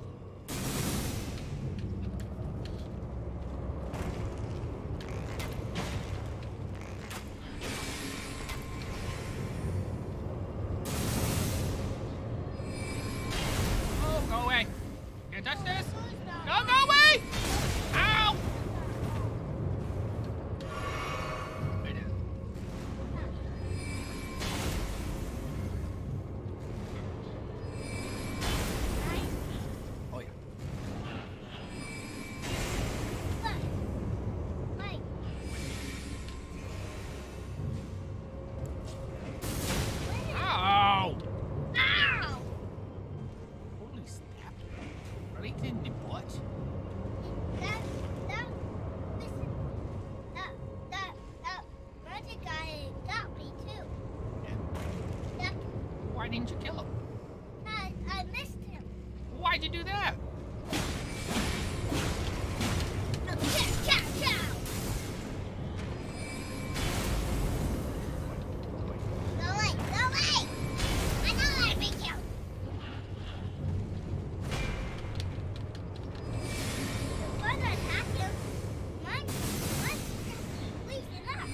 Oh, go away. Can't touch this. No, go away! Ow! I did. Oh, yeah. Ow! Holy snap. Right in the butt. That magic guy got me too. And why didn't you kill him? I missed him. Why'd you do that? Go away! Go away! I know how to beat you. Before I attack you, mine, please enough.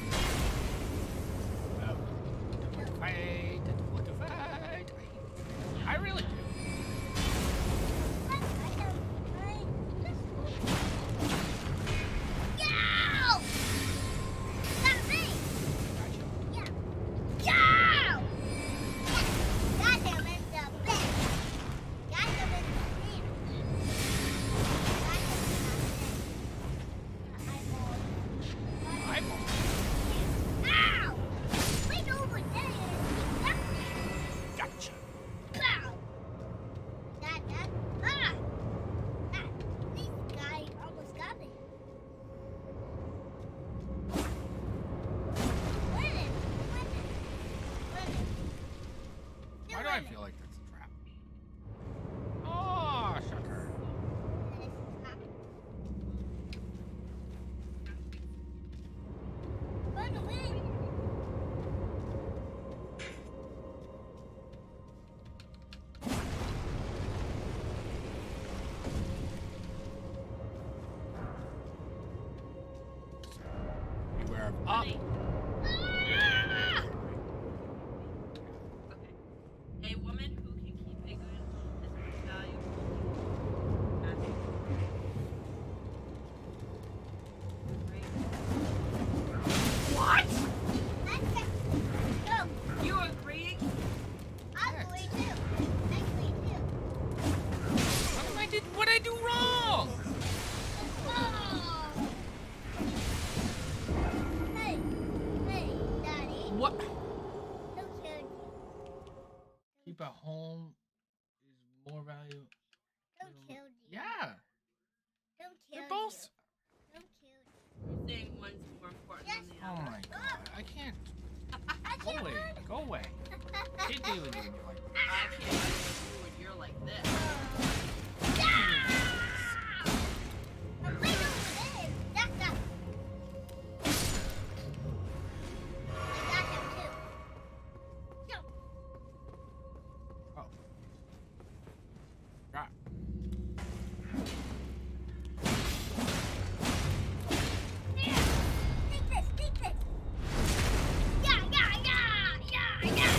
Fight, want to fight. I really do. Go! Got me! Gotcha. Yeah. Go! Got him in the bed. Got him in the hand. Got him in the eyeball. Eyeball. Ow! Wait over there. Got me. Gotcha. Pow! That. Ah! Ah! This guy almost got me. Winning. Why do I feel like that's a trap? Oh, sucker. Run away. Beware of up. Funny. Ah! Okay. Hey, woman. sleep at home is more valuable. Don't kill you. Yeah. Don't kill They're both. you. Don't kill you. You're saying one's more important Yes. than the Oh other. my god. I can't. I Go can't away. run. Go away. Can't deal with you when you're like I can't do when you're like this. I'm right over there. That's up. I got him too. Go. Oh. God. Here. Take this. Take this. Yeah, yeah, yeah, yeah, yeah.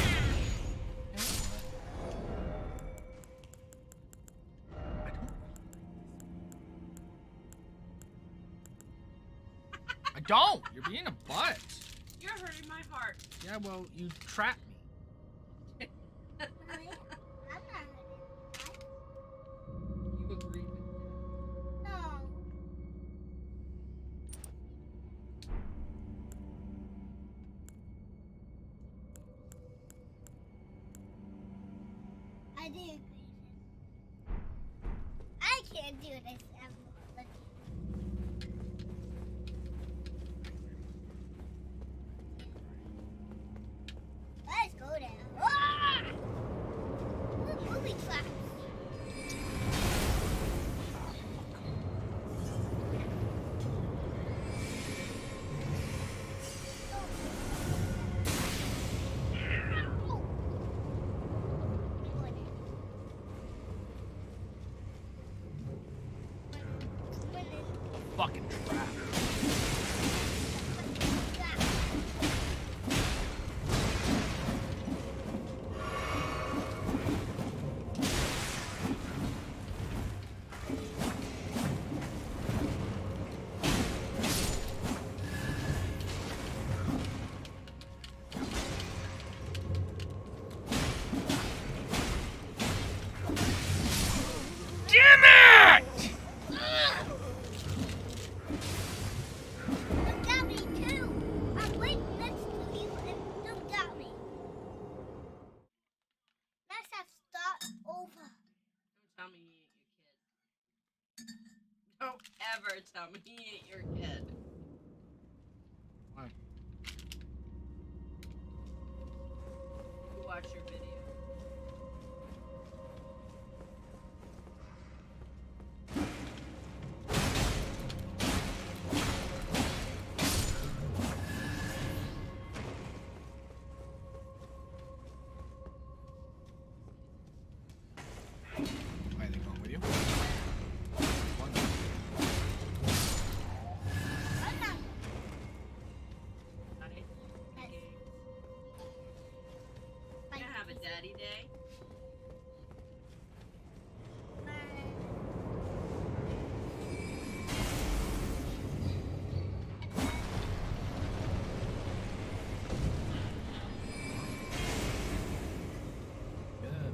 I don't. I don't. You're being a butt. You're hurting my heart. Yeah, well, you trapped me. Really? I'm not hurting. You agreed with that. No. I do agree with him. I can't do this anymore. Look. Let's go there. Ah! Ooh, movie tracks. Fucking trap. Damn it! Don't got me too. I'm right next to you and don't got me. Let's have start over. Don't tell me he ain't your kid. Don't ever tell me he ain't your kid. Why? You watch your video. Why are they going with you? One. I'm not. Daddy. Yes. You gonna have a daddy day? Good.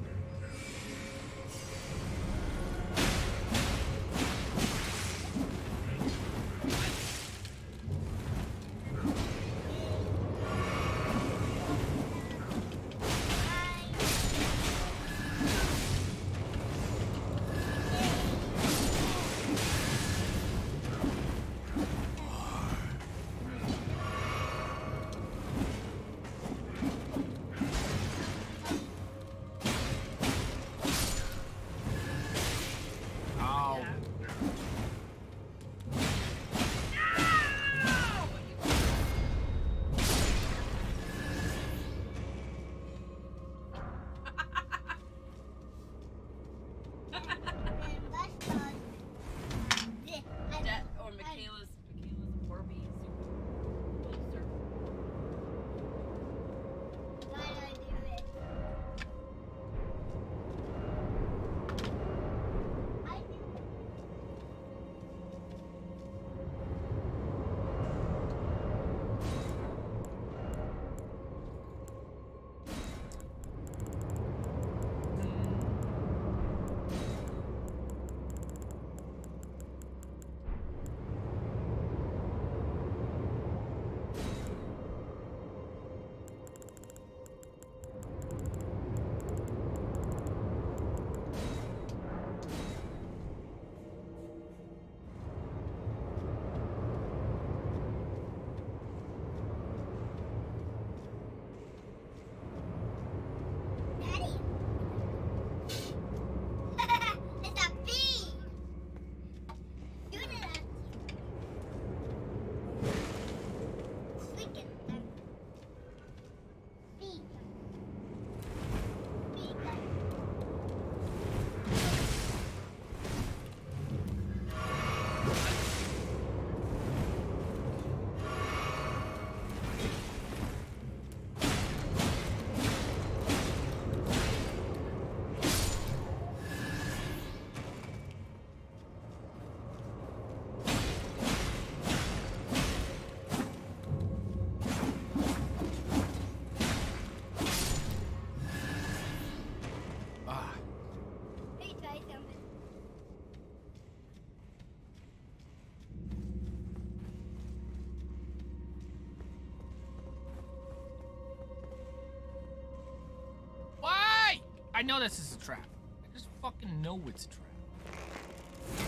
I know this is a trap. I just fucking know it's a trap.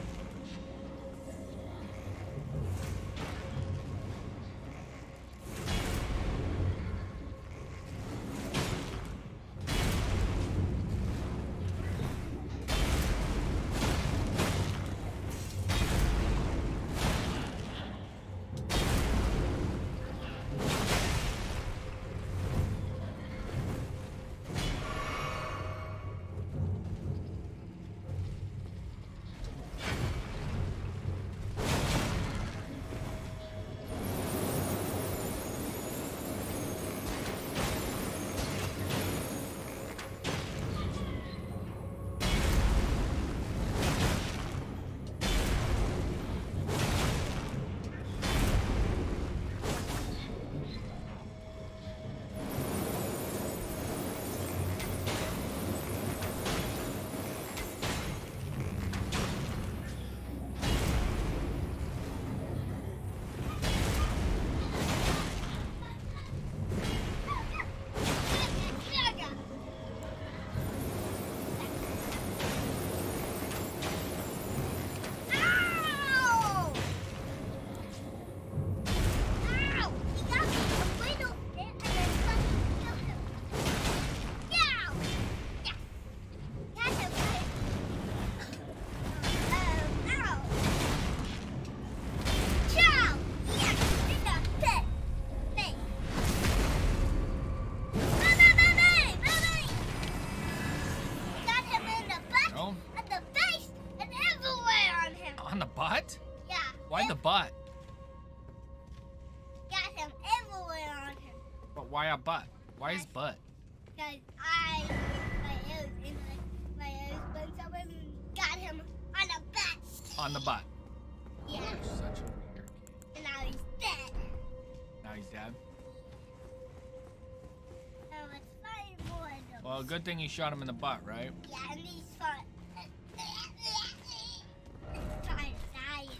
Why the butt? Got him everywhere on him. But why a butt? Why is butt? Because my ears went up and got him on the butt. On the butt. Yeah. You're such a weird kid. And now he's dead. Now he's dead? So let's find more of them. Well, good thing you shot him in the butt, right? Yeah, and he's fun. Trying to die.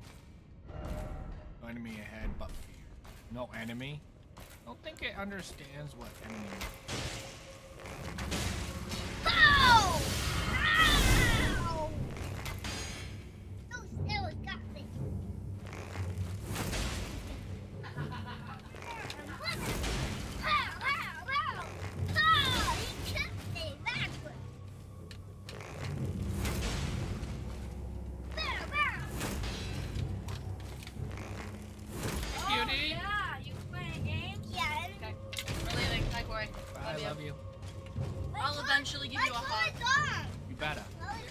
No enemy ahead, but fear. No enemy? Don't think it understands what enemy is. Ow! Ow! Those arrows got me. Oh, he kicked me backwards. Cutie. Yeah, you playing games? Yeah, and Okay. We're leaving. Bye, Corey. I love you. I'll eventually give you a hug. You better.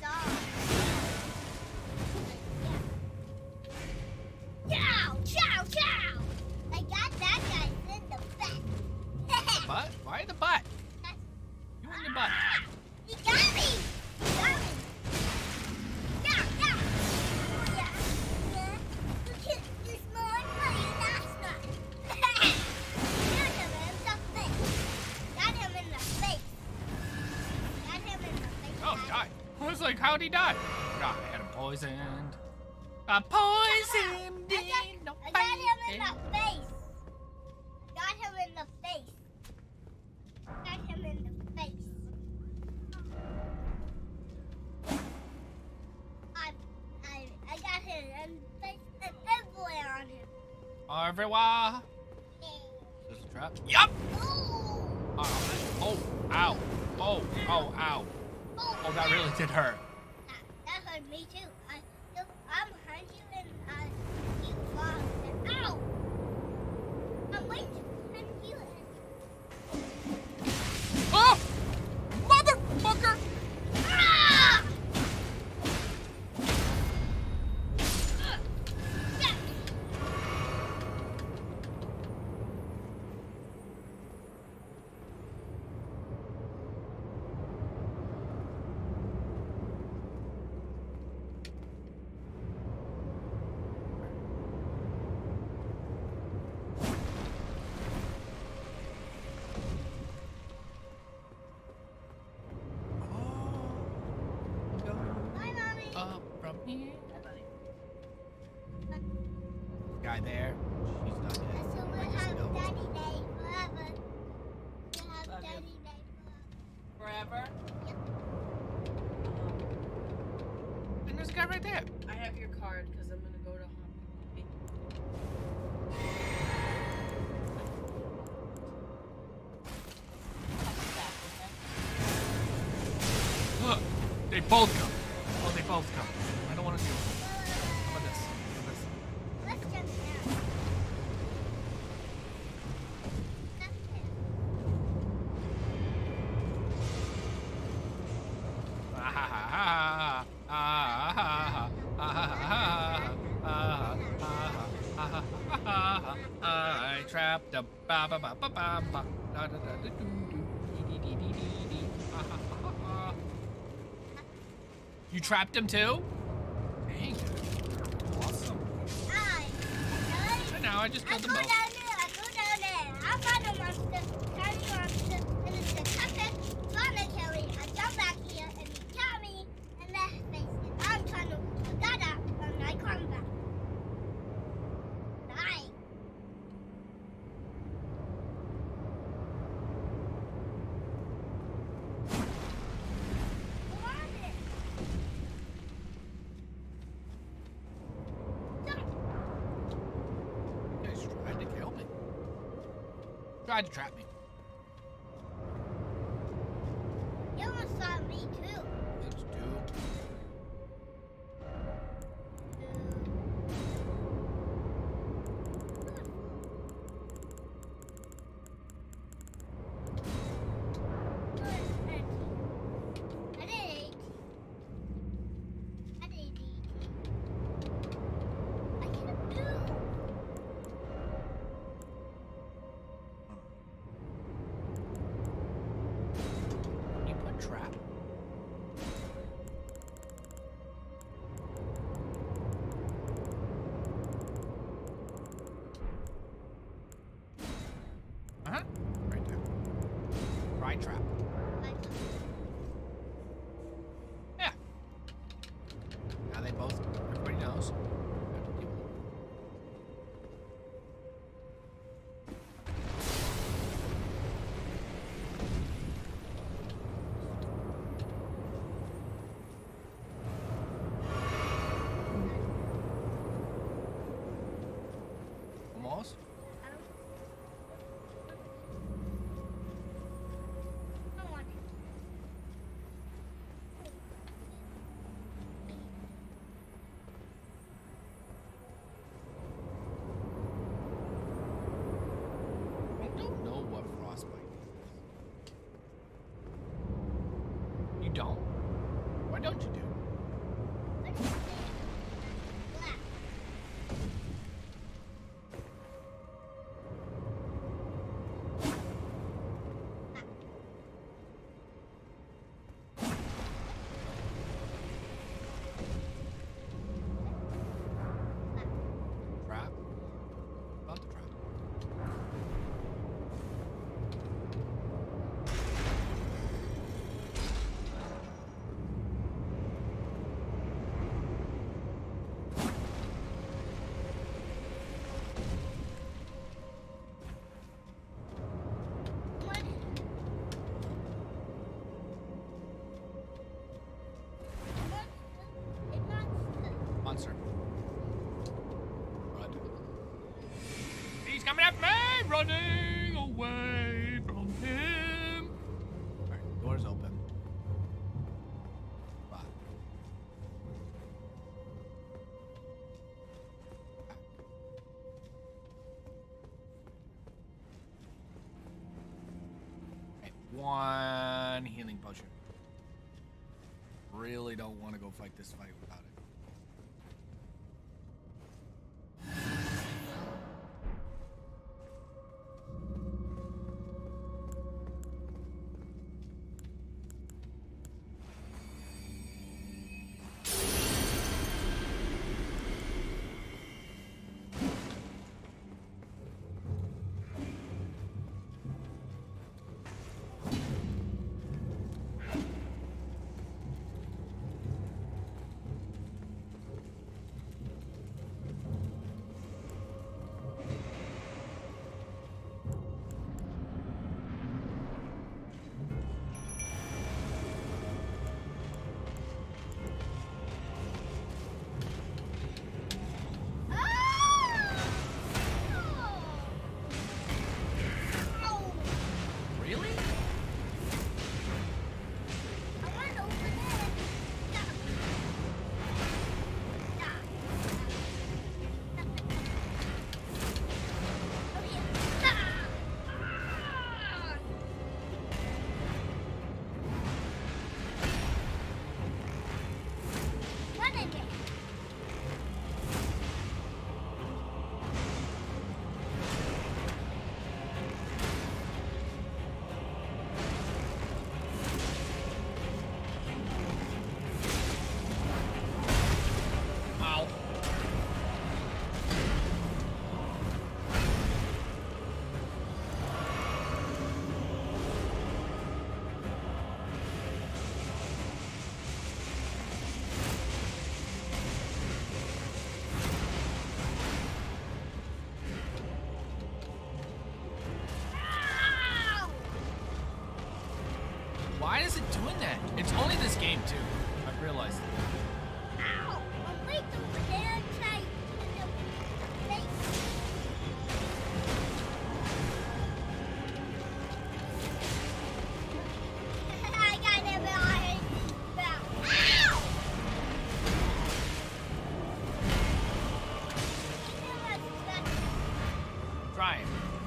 Chow, chow, chow! I got that guy in the back. Butt? Why the butt? You in the butt. He got me! He got me! Yeah, yeah! Yeah, yeah. You can't do smart, but you're not smart. Got him in the face. Got him in the face. Got him in the face. Oh, he died. I was like, how'd he die? God, I had him poisoned. I poisoned in the I got him in face. the face. Got him in the face. Got him in the face. I got him in the face and everywhere on him. Au revoir. Is this a trap? Yup! Oh! Oh, ow. Oh, oh, ow. Oh, that really did hurt. That hurt me too. I'm behind you and you fall. Ow! I'm waiting behind you. Oh! Motherfucker! Ah! Yeah. Bye, Mommy. Up from here. Bye, buddy. Guy there. She's not dead. So we'll I just have know. Daddy Day forever. We'll have Love you. Daddy Day forever. whatever. And there's a guy right there. I have your card because I'm gonna go to Hobby Lobby. They both come. Oh, they both come. I don't want to deal with it. How about this? How about this? Let's jump down. That's it. I trapped a ba ba ba ba ba ba da da da da doo doo dee dee dee dee dee. You trapped him too? Dang. Awesome. And now I just killed them both. I go down there. I find a monster, tiny monster, and it's the toughest planetary. I jump back here, and he got me in the face, and I'm trying to put that up, and I come back. Nice. Who was it? You guys tried to kill me. Tried to trap me. You almost saw me too. It's two. I did 18. I did 18. I can't move. You put trap. Uh-huh. Right there. Right trap. Yeah. Now they both, everybody knows. Almost. I don't want it. I don't know what frostbite is. You don't? Why don't you do? What is it? Black. Trap? About the trap. What? Monster. Run. He's coming after me! Running away from him! Alright, door's open. Bye. Okay, one healing potion. Really don't want to go fight this fight without it. doing that. It's only this game, too. I've realized. Ow! I'm waiting for the inside. I got it behind his back. Ow! Trying.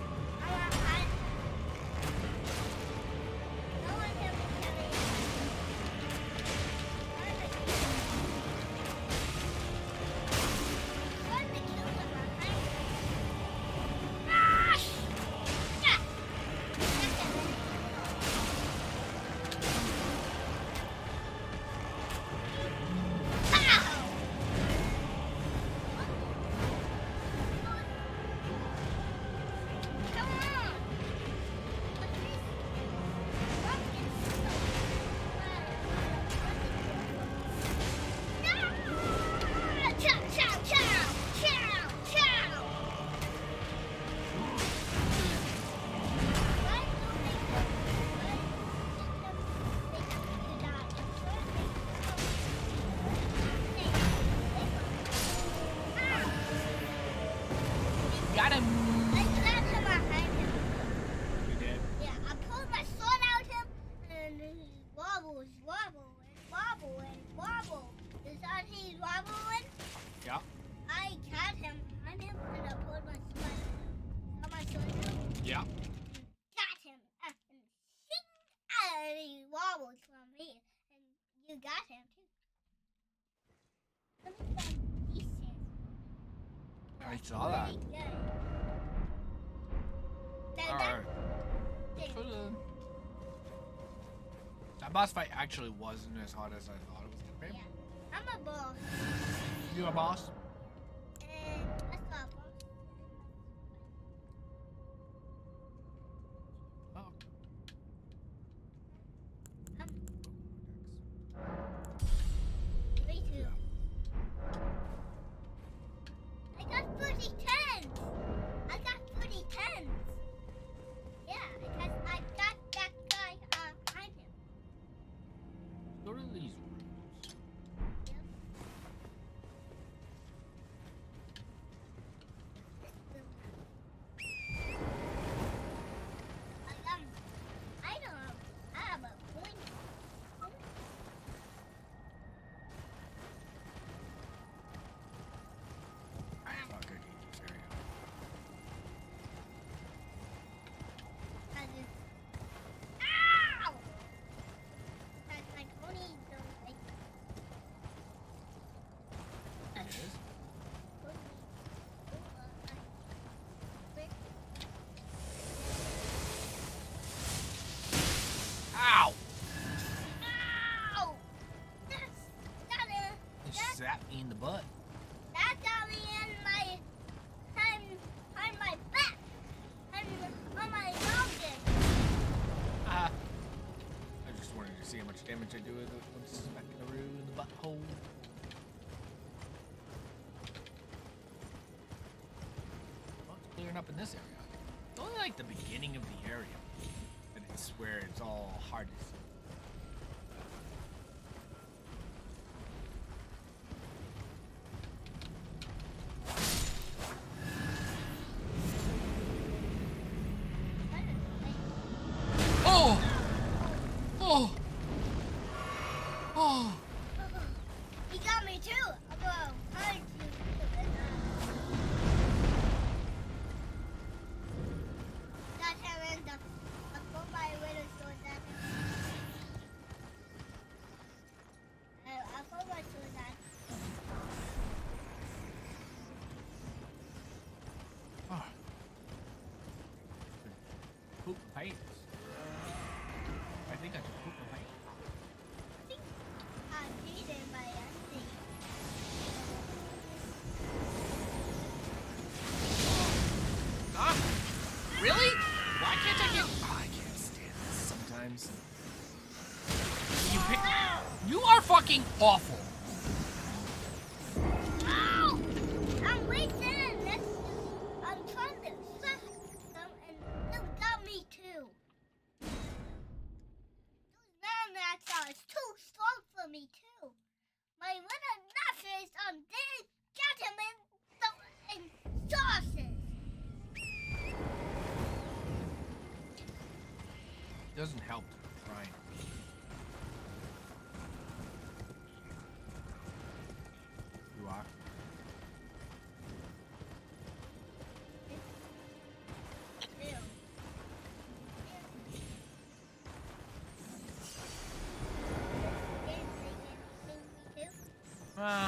Got him. I grabbed him behind him. You did. Yeah, I pulled my sword out him, and he wobbles, wobble, and wobble, and wobble. Is that he's wobbling? Yeah. I caught him behind him, and I pulled my sword. Got my sword out. Yeah. Got him, and shing, and he wobbles from me, and you got him too. Let me find pieces. I saw that. Pretty good. All right. That boss fight actually wasn't as hard as I thought it was gonna be. Yeah. I'm a boss. You a boss? And let's go, boss. Oh. Me too. I got 30 tens. I got 30 tens. Yeah, because I got that guy behind him. Go to these rooms. Yep. I don't know. I have a point. I'm not gonna get this area. Ow! That's like only the like. It is. Ow! Ow! It zapped me in the butt. That got me in my on my back and on my mountain. I just wanted to see how much damage I do with it once it's back in the room in the butthole. Well, it's clearing up in this area. It's only like the beginning of the area. And it's where it's all hardest. Oh! Oh! Oh! He got me too. Although I got him in the. I put my little sword at him. I put my sword at him. Oh. Poop pants. I think I just pooped my pants. I think I beat him by accident. Huh? Really? Why can't I get... Oh, I can't stand this sometimes. You pick... You are fucking awful. Ow! I'm waiting. I'm trying to slap them and you got me too. Now that is too strong for me too. My little nephew is on this. Got him in sauces. Doesn't help trying. You are. Ew. Ah.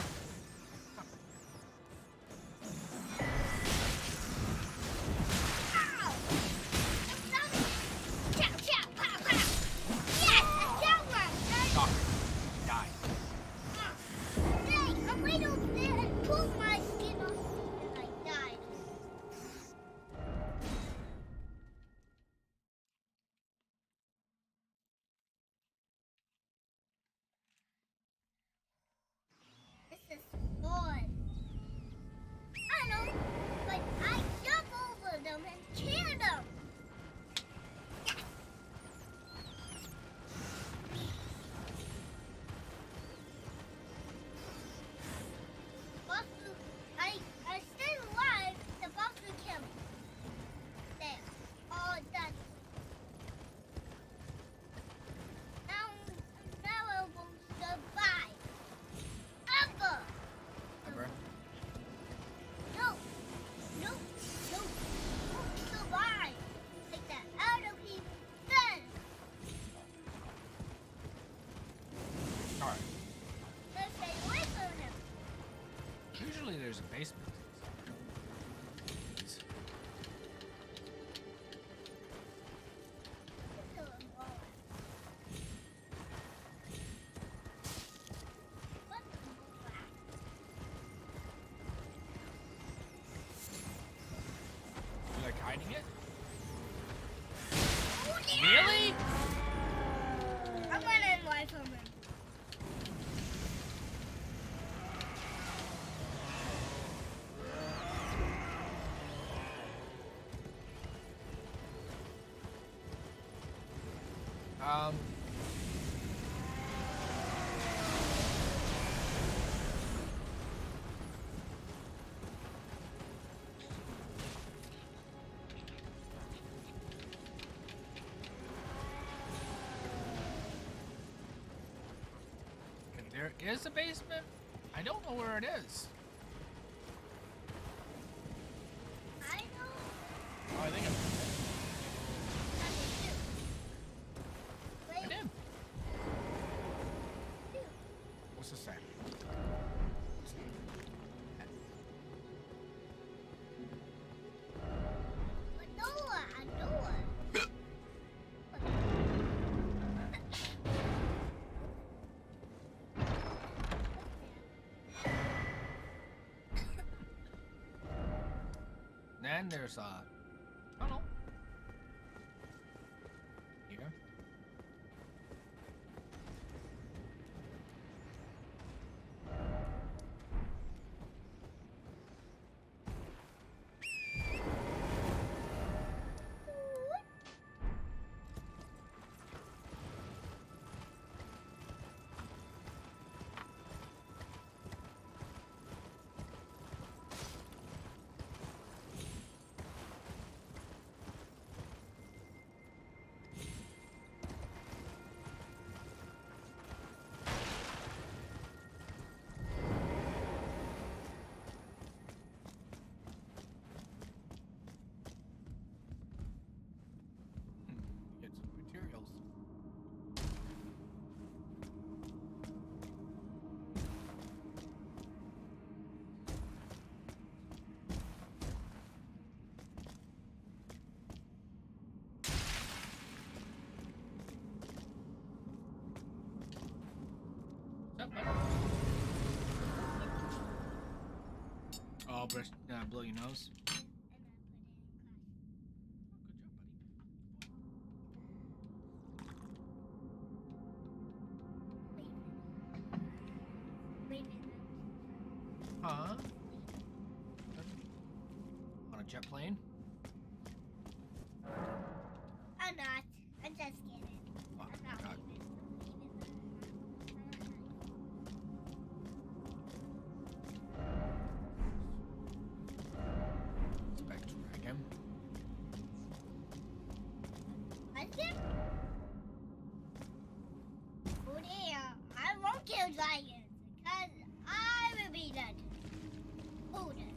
Ow! Chow, chow, pow, pow. Yes, a shower. Stop. Die. Hey, I went over there and pulled my skin off and I died. This is fun. I know, but I jump over them and kill them. Yes. Buster, I stay alive. The Buster killed me. There. All done. Now I won't survive. Ever. Ever. No. No. No. Won't survive. Like that. Out of here. Then. All right. Let's stay away from him. Usually there's a basement. Kill him all. What the crap? You like hiding it? Oh, yeah. Really? I'm running away from him. Um. If there is a basement, I don't know where it is. I know. Oh, I think I Wait, did. What's this say? a door. Then there's tunnel. Here. Get some materials. What's up, bud? Oh, blow your nose. Oh, good job, buddy. Huh? On a jet plane? I'm not. I'm just kidding. Oh, I'm not God. leaving. him? Oh dear, I won't kill dragons because I will be dead. Oh dear.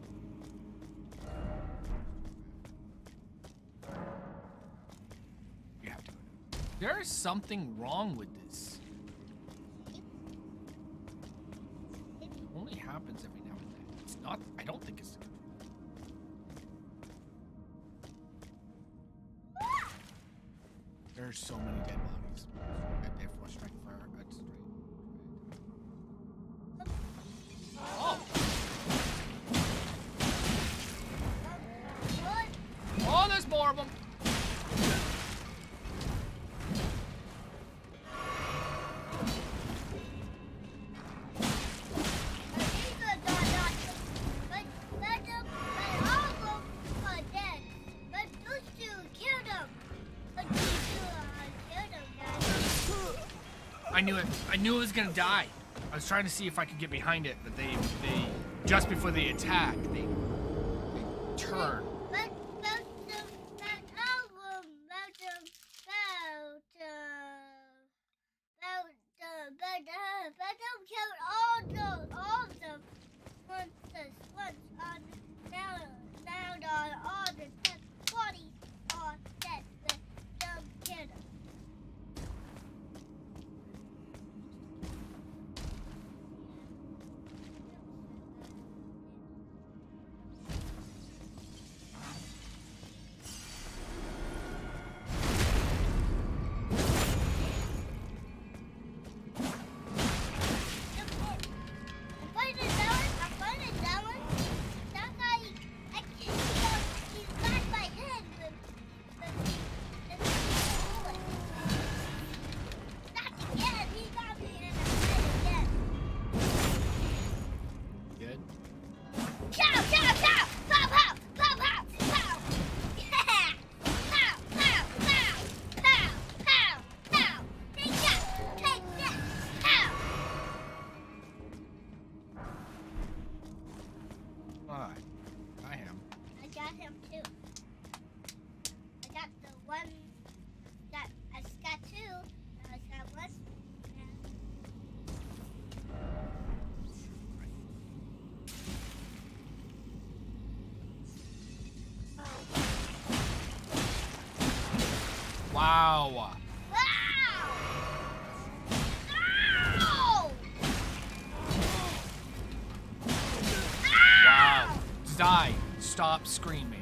You have to. There is something wrong with this. It only happens every now and then. It's not. I don't think it's. There's so many dead bodies. Dead force strike fire. That's straight. Oh! Oh, there's more of them. I knew it. I knew it was gonna die. I was trying to see if I could get behind it, but they just before they attack, they turn. Wow. Wow! Wow. Die. Stop screaming.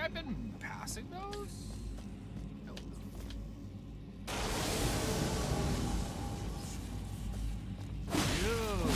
I've been passing those? No. Ew.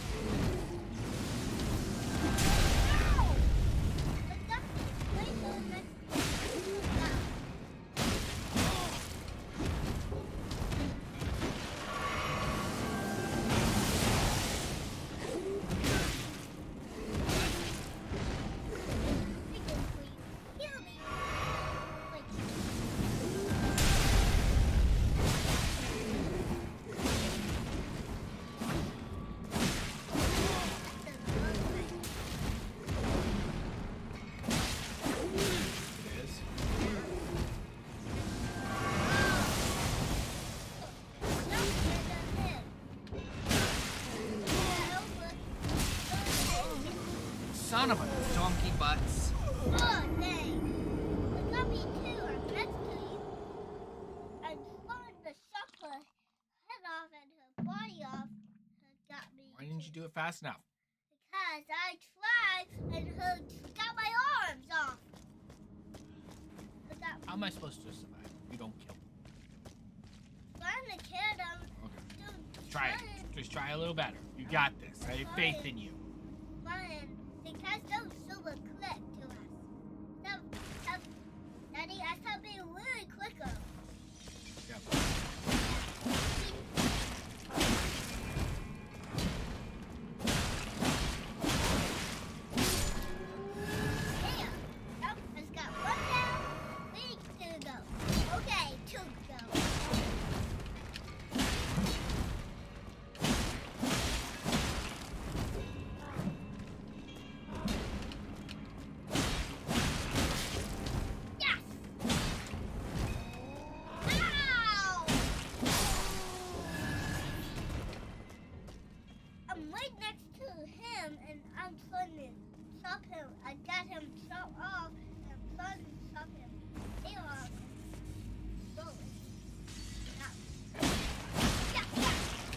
Son of a donkey butts. Oh, dang. It got me too. I'm next to you. I'm trying to chop her head off and her body off. It got me. Why didn't you do it fast enough? Because I tried and her got my arms off. How am I supposed to survive? You don't kill me. Trying to kill them. Okay. Dude, Try it. Just try a little better. You got this. I have faith in you. Fine. Because those super quick to us. Daddy, I start being really quicker. Yep. There. Nope, it's got one down. 3 to go. Okay, 2 to go. Yes! Ow! I'm right next to him and I'm trying to chop him. I got him chopped off and I'm trying to chop him. Ew. Slowly. Now. Yeah, yeah.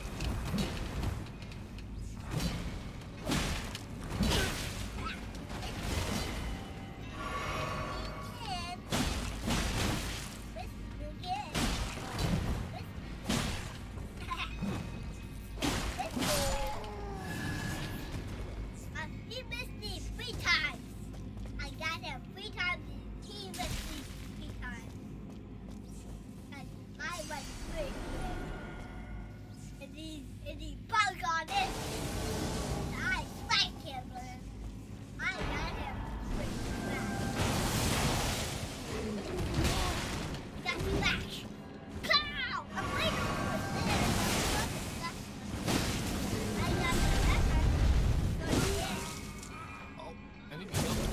Again. This again. He missed me 3 times. I got him 3 times and he missed me 3 times. And I went straight. And he bugged on it. And I spanked him. And I got him pretty fast. Got me back. Pow! I'm right over there. I got him that time. So yeah. Oh, I think you killed him.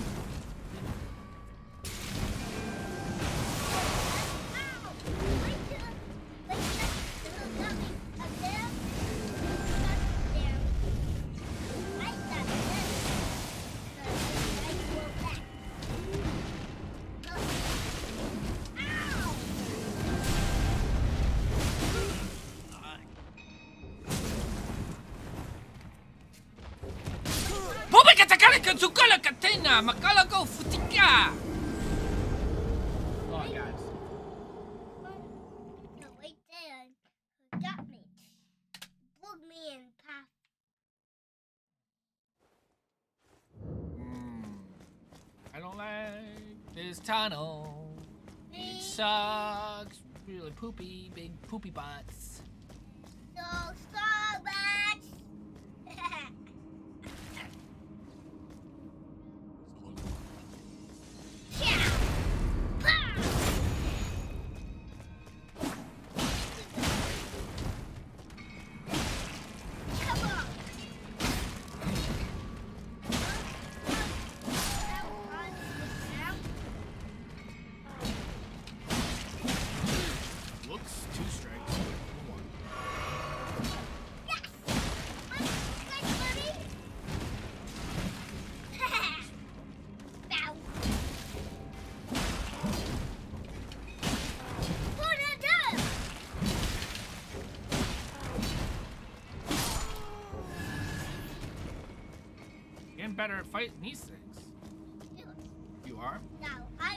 Ow! Wait till got me up there. Right there. I go back. Ow! Pupi que te cae con su cola catena, macala go futica. Oh, guys. No, right there. Got me. Blew me in half. I don't like this tunnel. It sucks. Really poopy, big poopy butts. So much. Yeah. Pow! Come on. Looks 2 strikes. 1. Yes! Nice, buddy. Bow. Put it down. Getting better at fighting these things. You are? Now, I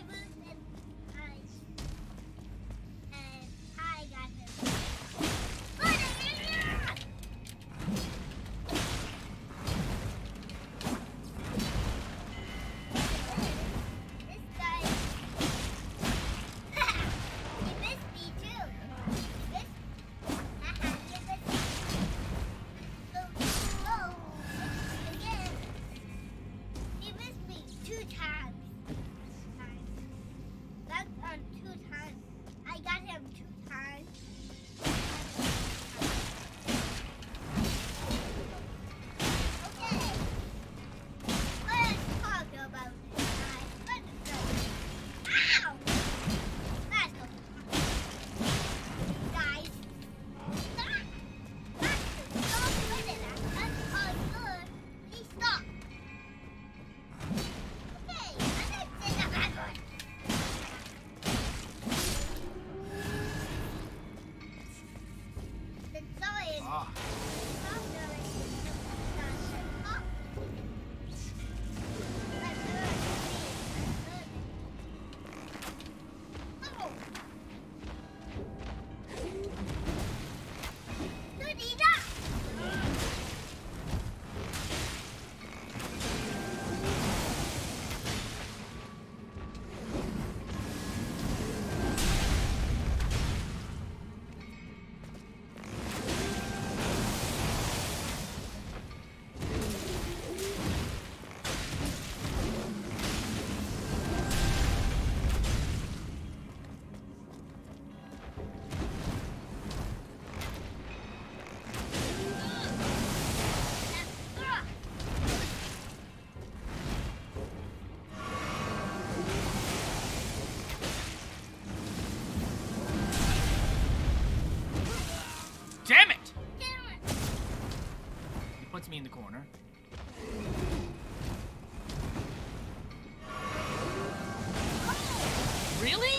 Really?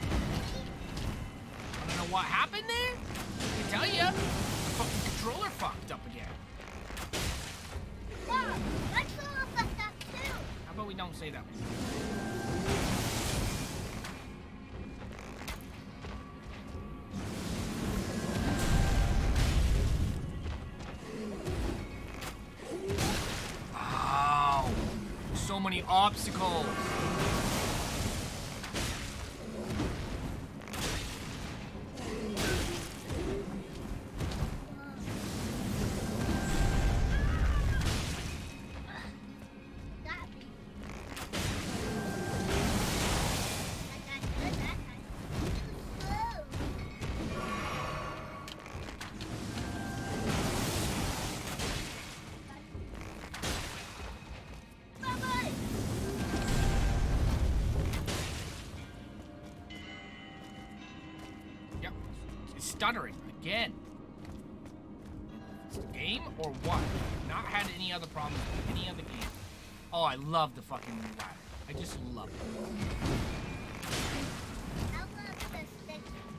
I don't know what happened there. I can tell ya. The fucking controller fucked up again. Wow, my controller fucked up too. How about we don't say that? Wow. So many obstacles. Got me. I got good that time. Too slow. Bye-bye. Yep. It's stuttering again. It's the game or what? I've not had any other problems with any other game. Oh, I love the fucking ladder. I just love it. I love the stick.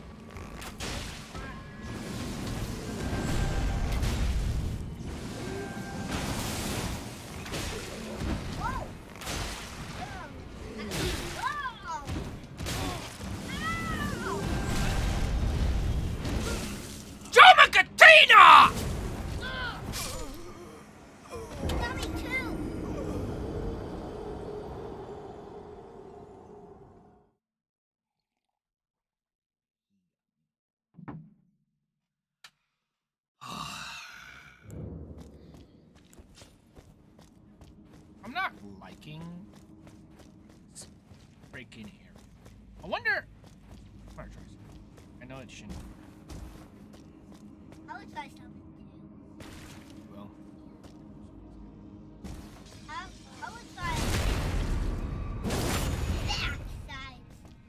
Whoa! Whoa! Ow! Jomakatina! Got me too. I'm not liking this break-in here. I wonder. I'm gonna try something. I know it shouldn't. I would try something too. Well, I would try back sides.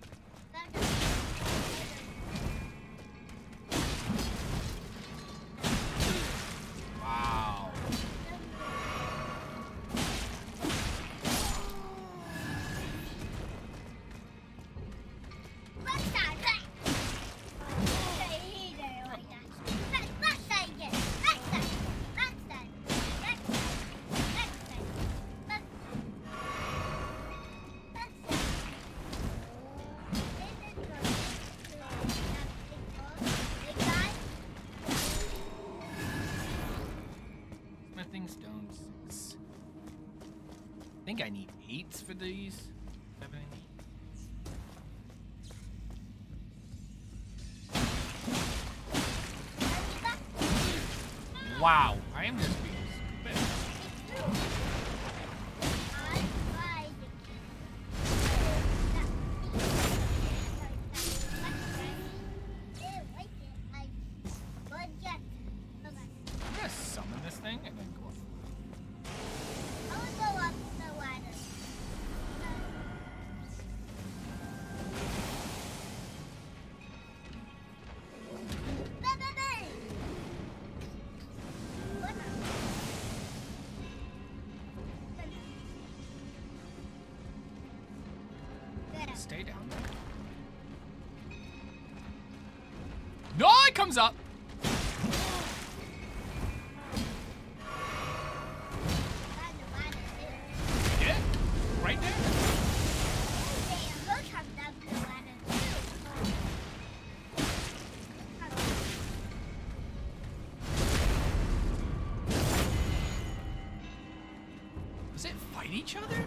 wow. Left side. He did it like that. Left side again. Left side. Left side. Left side. Left side. Left side. Left side. Big guy. Smithing stone 6. I think I need 8s for these. 7. Wow, I am just being stupid. I'm gonna summon this thing and then go up. Stay down there. No, it comes up. Yeah, right there. Does it fight each other?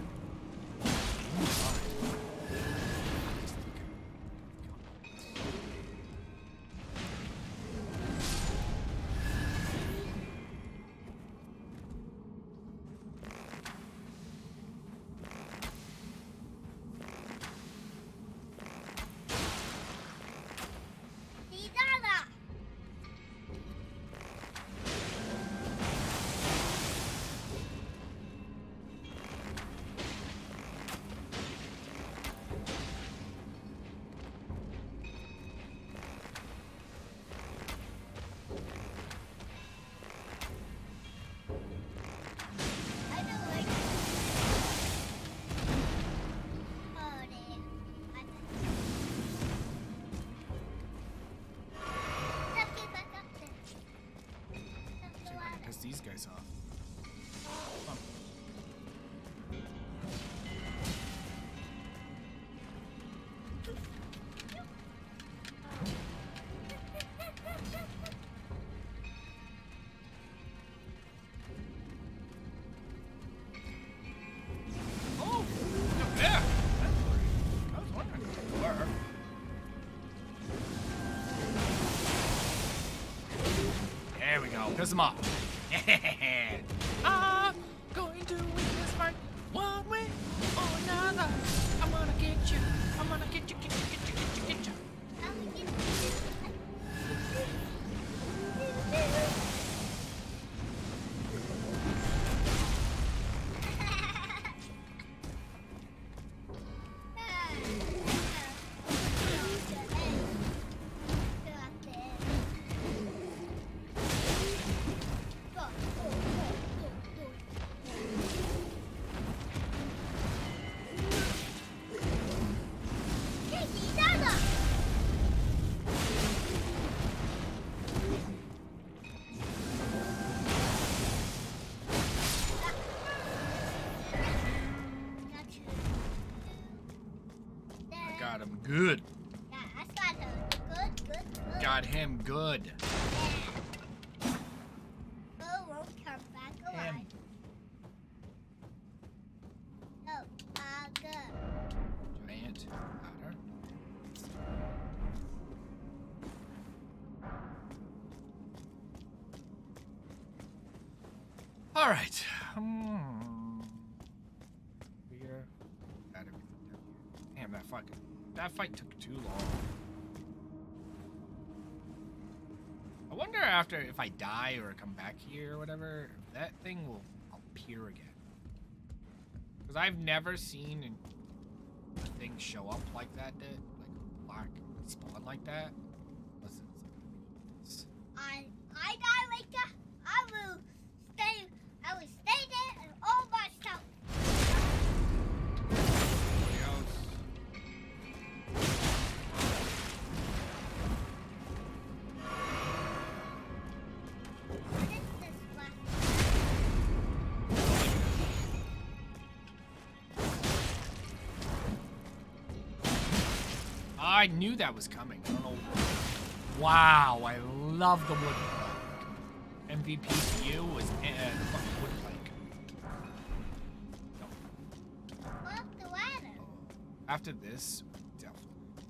face off. Oh, look there. I was wondering where you were. There we go. Piss him off. I'm going to win this fight one way or another. I'm gonna get you. I'm gonna get you, get you, get you, get you, get you. Got him good. Yeah, I got him. Good. Got him good. Yeah. Bo won't come back alive. Him. Oh, good. Giant powder. All right. Here. Got everything down here. Damn, that fight took too long. I wonder if I die or come back here or whatever, if that thing will appear again. Because I've never seen a thing show up like that, like black spawn like that. Unless it's I die like that. I will stay there and all myself. What is this one? I knew that was coming. I don't know. Wow, I love the wood plank. MVP for you was fucking wood plank. No. Up the ladder. After this, definitely.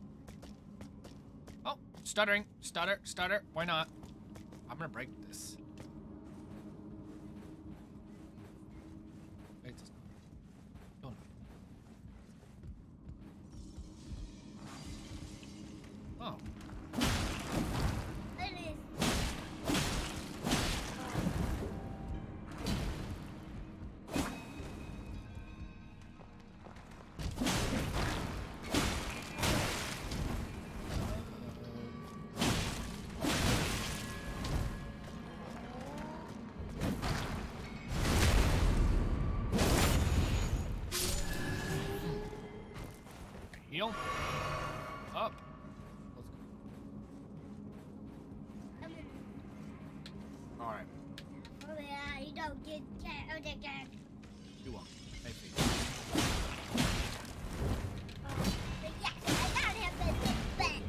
Oh, stuttering. Stutter. Why not? I'm gonna break this. Wait, it's not. Oh. It is. Heal. Up. Let's go. Alright. Oh yeah, you don't get killed again. You won't. I think. But yes, I got him in the bed.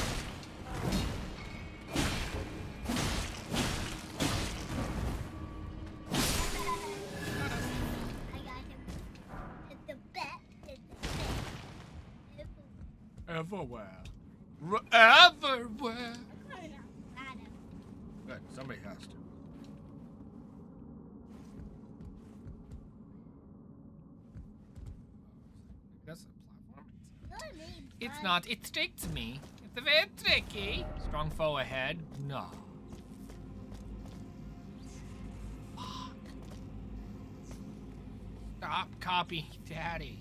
I got him in the bed. Everywhere. Everywhere. Got him. Good. Somebody has to. That's a platform. It's not. It tricked me. It's very tricky. Strong foe ahead. No. Fuck. Stop copying Daddy.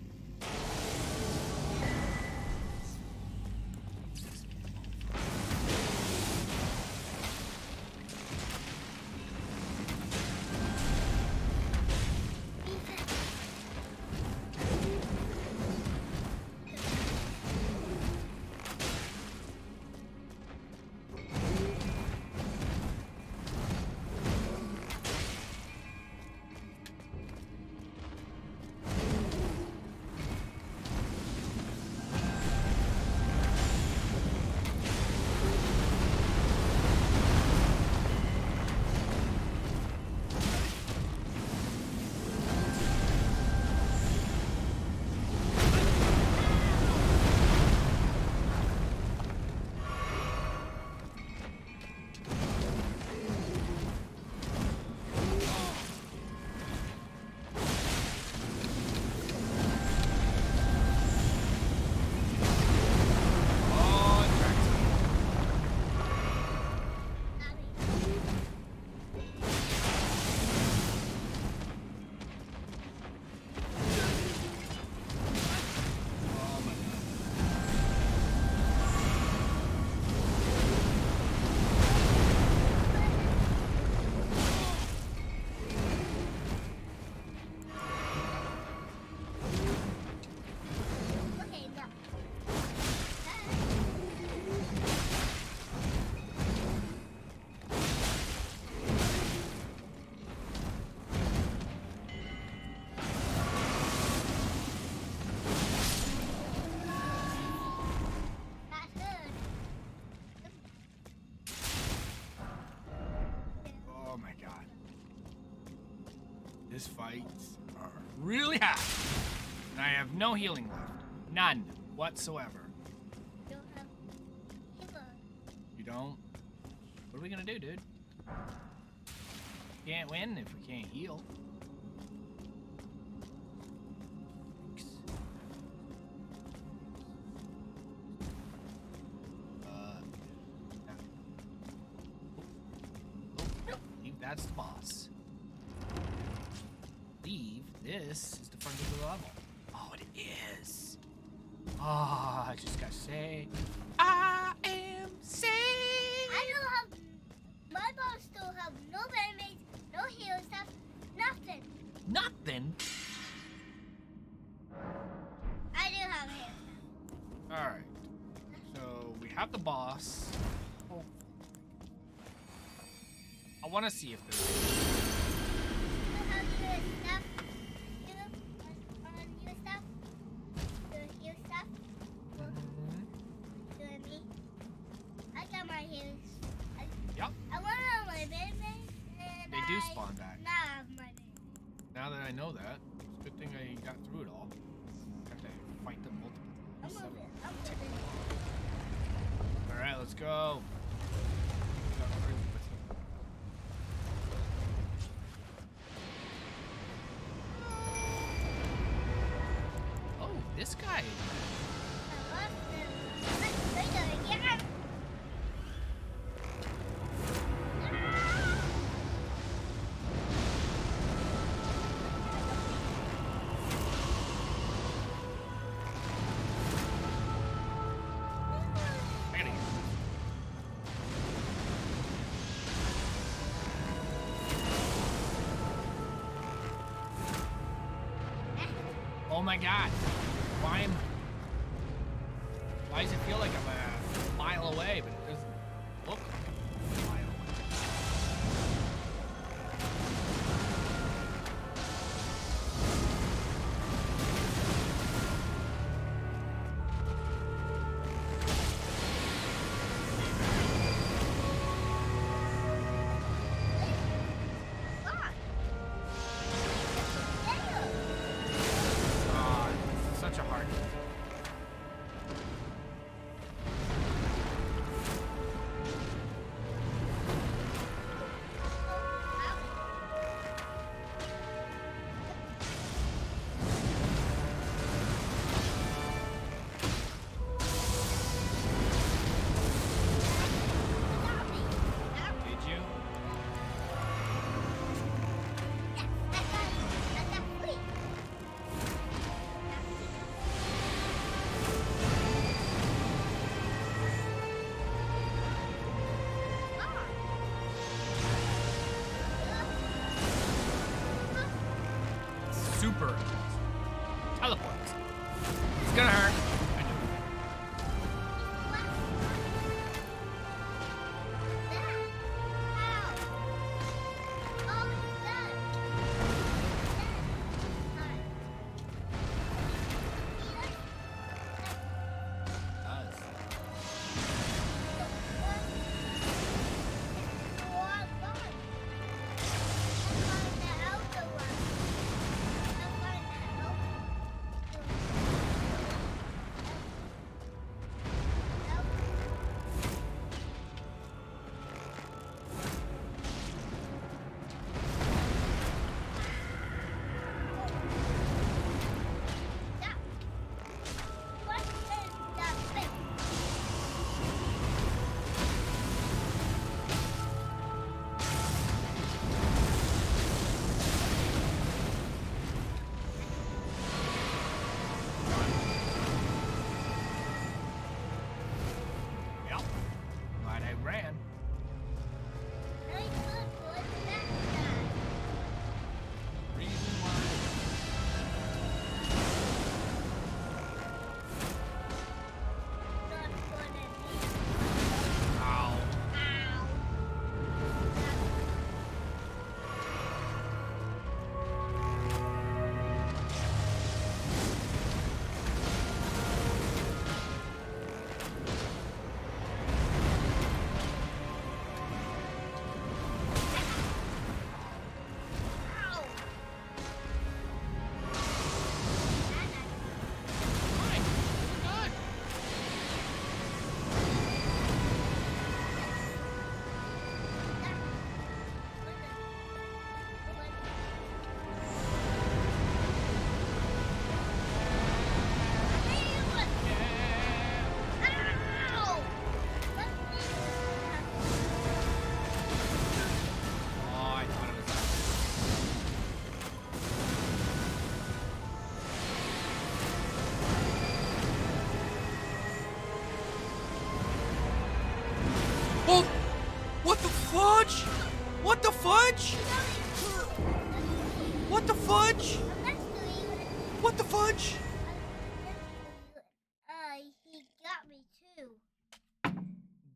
These fights are really hard. And I have no healing left. None whatsoever. Don't have healer. You don't? What are we gonna do, dude? Can't win if we can't heal. That's the boss. Leave. This is the front of the level. Oh, it is. Oh, I just gotta say, I am safe. I don't have. My boss don't have no enemies, no heal stuff, nothing. Nothing. I do have heal stuff. All right. So we have the boss. Oh. I want to see if there's. You have your stuff. You on your stuff. Your heal stuff. You and me. I got my heals. Yep. I want on my baby. They do spawn back. Now I have my baby. Now that I know that, it's a good thing I got through it all. Have to fight them multiple I'm times. moving. I'm moving. All right, let's go. Oh, this guy. I lost them. Let's go again. I gotta get Oh my god. Why does it feel like I'm a mile away, but it doesn't look like a mile away? It's such a hard one.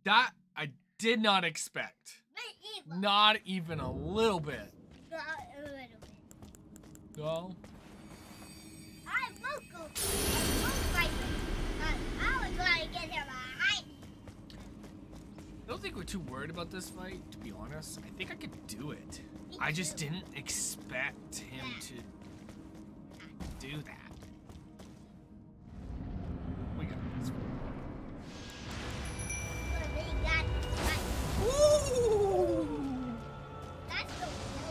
That I did not expect. Me either. Not even a little bit. Not a little bit. No. I won't go. I won't fight him. I was trying to get him a hiding. I don't think we're too worried about this fight, to be honest. I think I could do it. Me I just too. didn't expect him to do that. We got this one. But they got the fight. Ooh! That's so cool.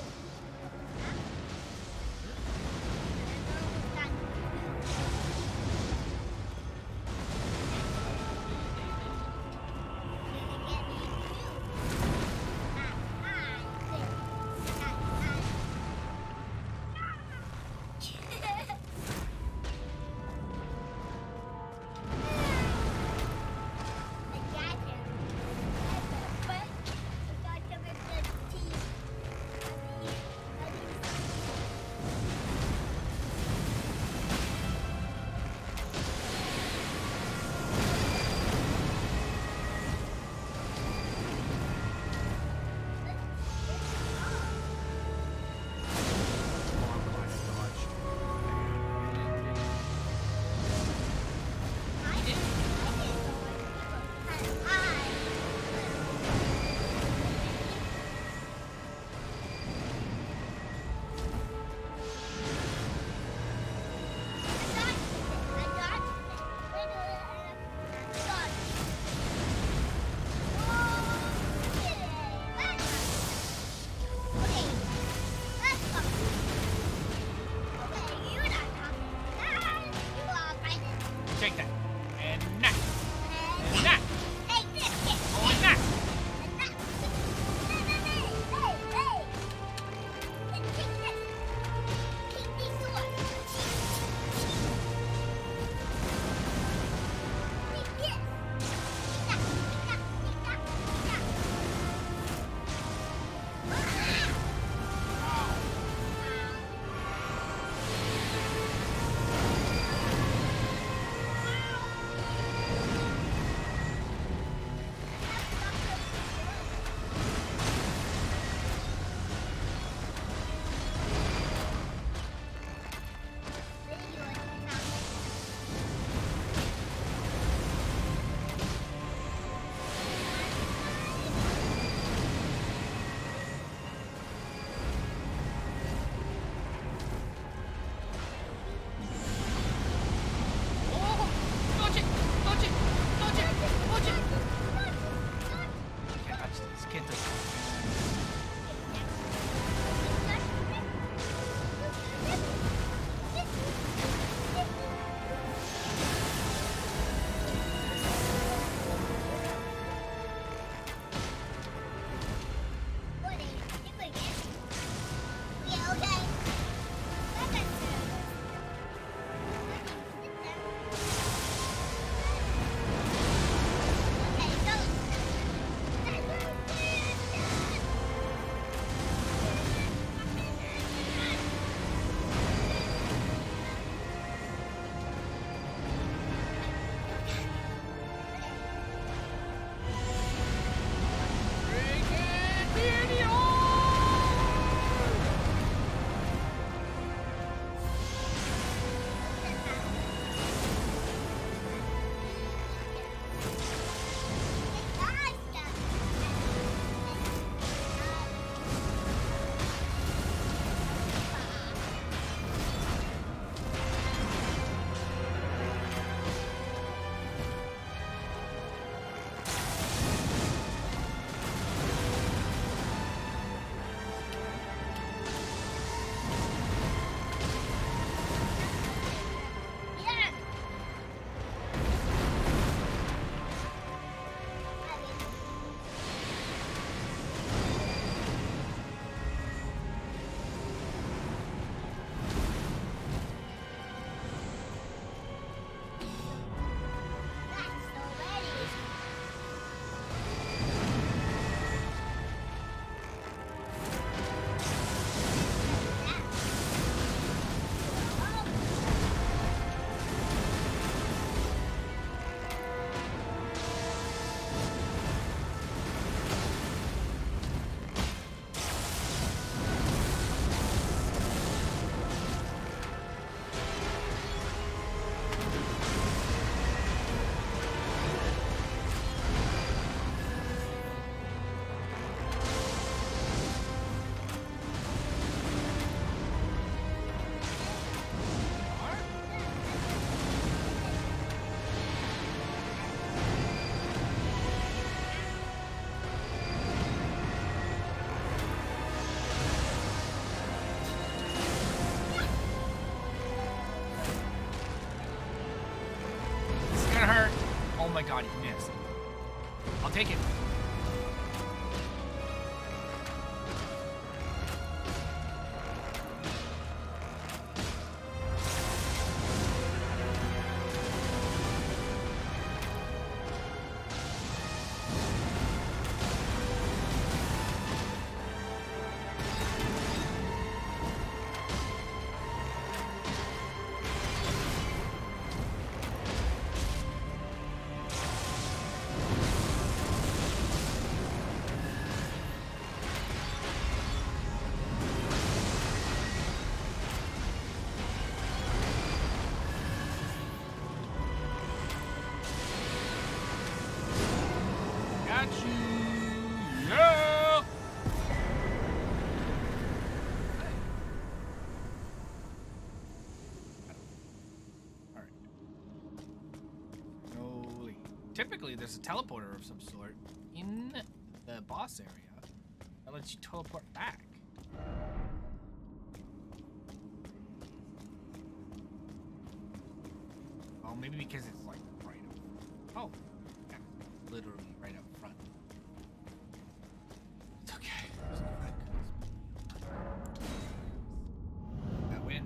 my god, he missed. I'll take it. Got you. Yeah. All right. Holy. Typically, there's a teleporter of some sort in the boss area that lets you teleport back. Oh, maybe because it's like right up. Oh, yeah, literally right up front. It's okay. There's no red goods. I win.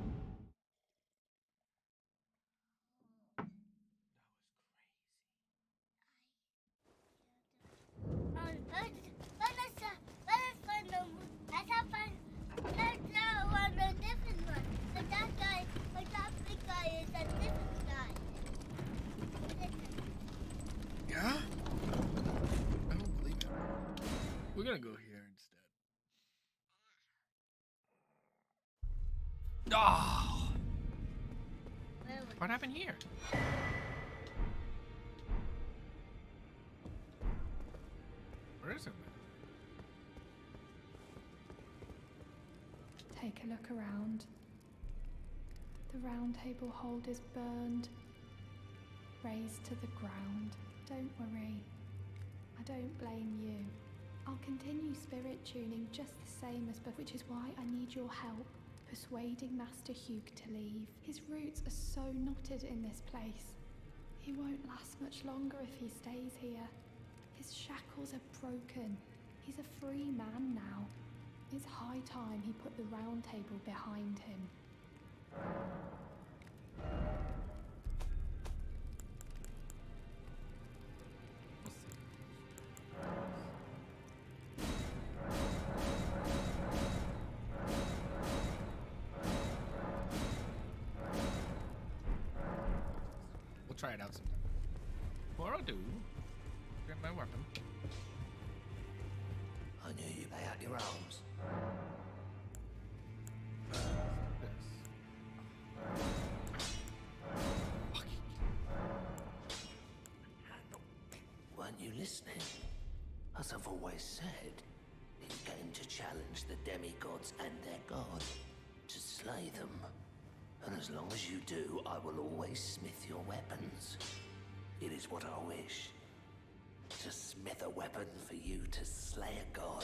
Let's find the moon. Let's have fun. Let's find a different one. Like that guy, like that big guy is a different guy. Yeah? I don't believe it. We're gonna go here instead. Oh! What happened here? Where is it? Take a look around. The round table hold is burned, razed to the ground. Don't worry, I don't blame you. I'll continue spirit tuning just the same as before, which is why I need your help persuading Master Hugh to leave. His roots are so knotted in this place. He won't last much longer if he stays here. His shackles are broken. He's a free man now. It's high time he put the round table behind him. We'll try it out sometime. Before I do, get my weapon. I knew you'd lay out your arms. Weren't you listening? As I've always said, you came to challenge the demigods and their god, to slay them. And as long as you do, I will always smith your weapons. It is what I wish. To smith a weapon for you to slay a god.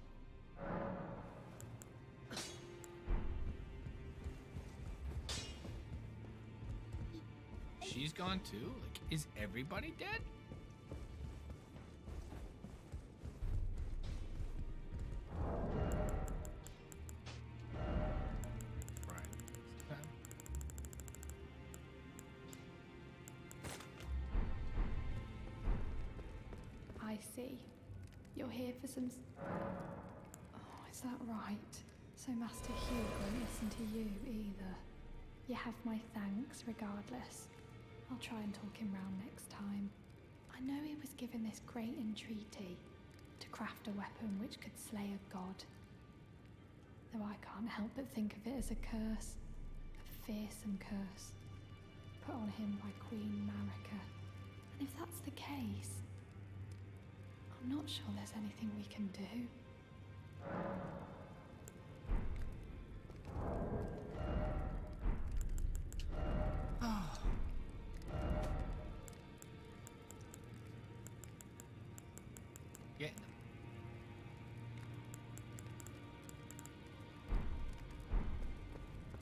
She's gone too? Like, is everybody dead? I see. You're here for some... Oh, is that right? So Master Hugh won't listen to you either. You have my thanks regardless. I'll try and talk him round next time. I know he was given this great entreaty to craft a weapon which could slay a god. Though I can't help but think of it as a curse. A fearsome curse. Put on him by Queen Marika. And if that's the case, I'm not sure there's anything we can do. Getting them.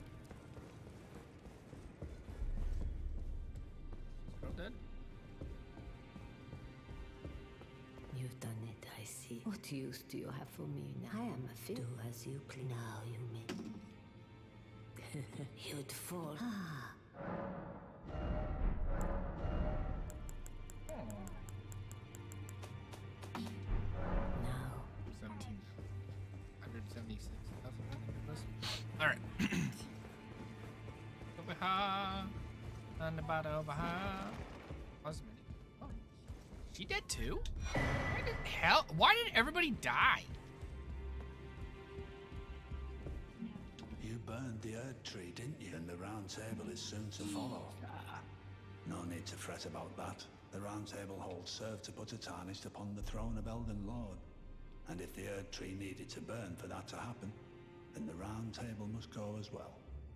Girl dead? see. What use do you have for me now? I am a fit. Do as you please. Now you may. You'd fall. Ah. Now. 176,000. All right. Over here. On the bottom over here. Husband. Oh. She dead too? Why the hell? Why did everybody die? You burned the Erd Tree, didn't you? And the Round Table is soon to follow. No need to fret about that. The Round Table hold served to put a tarnish upon the throne of Elden Lord. And if the Erd Tree needed to burn for that to happen, then the Round Table must go as well.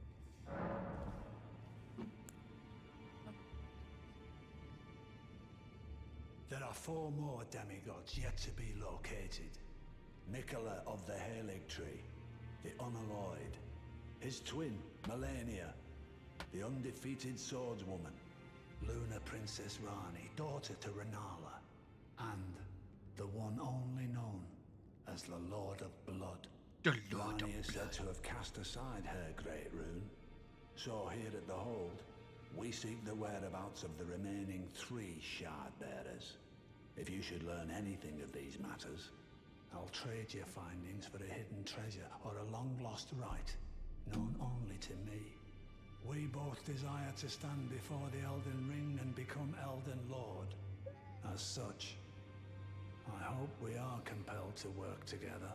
There are 4 more demigods yet to be located. Mikola of the Halig Tree, the Unalloyed, his twin, Melania, the undefeated swordswoman, Luna Princess Rani, daughter to Renala, and the one only known as the Lord of Blood. The Lord Rani of is said to have cast aside her great rune. So here at the Hold, we seek the whereabouts of the remaining 3 Shard Bearers. If you should learn anything of these matters, I'll trade your findings for a hidden treasure or a long-lost right, known only to me. We both desire to stand before the Elden Ring and become Elden Lord. As such, I hope we are compelled to work together.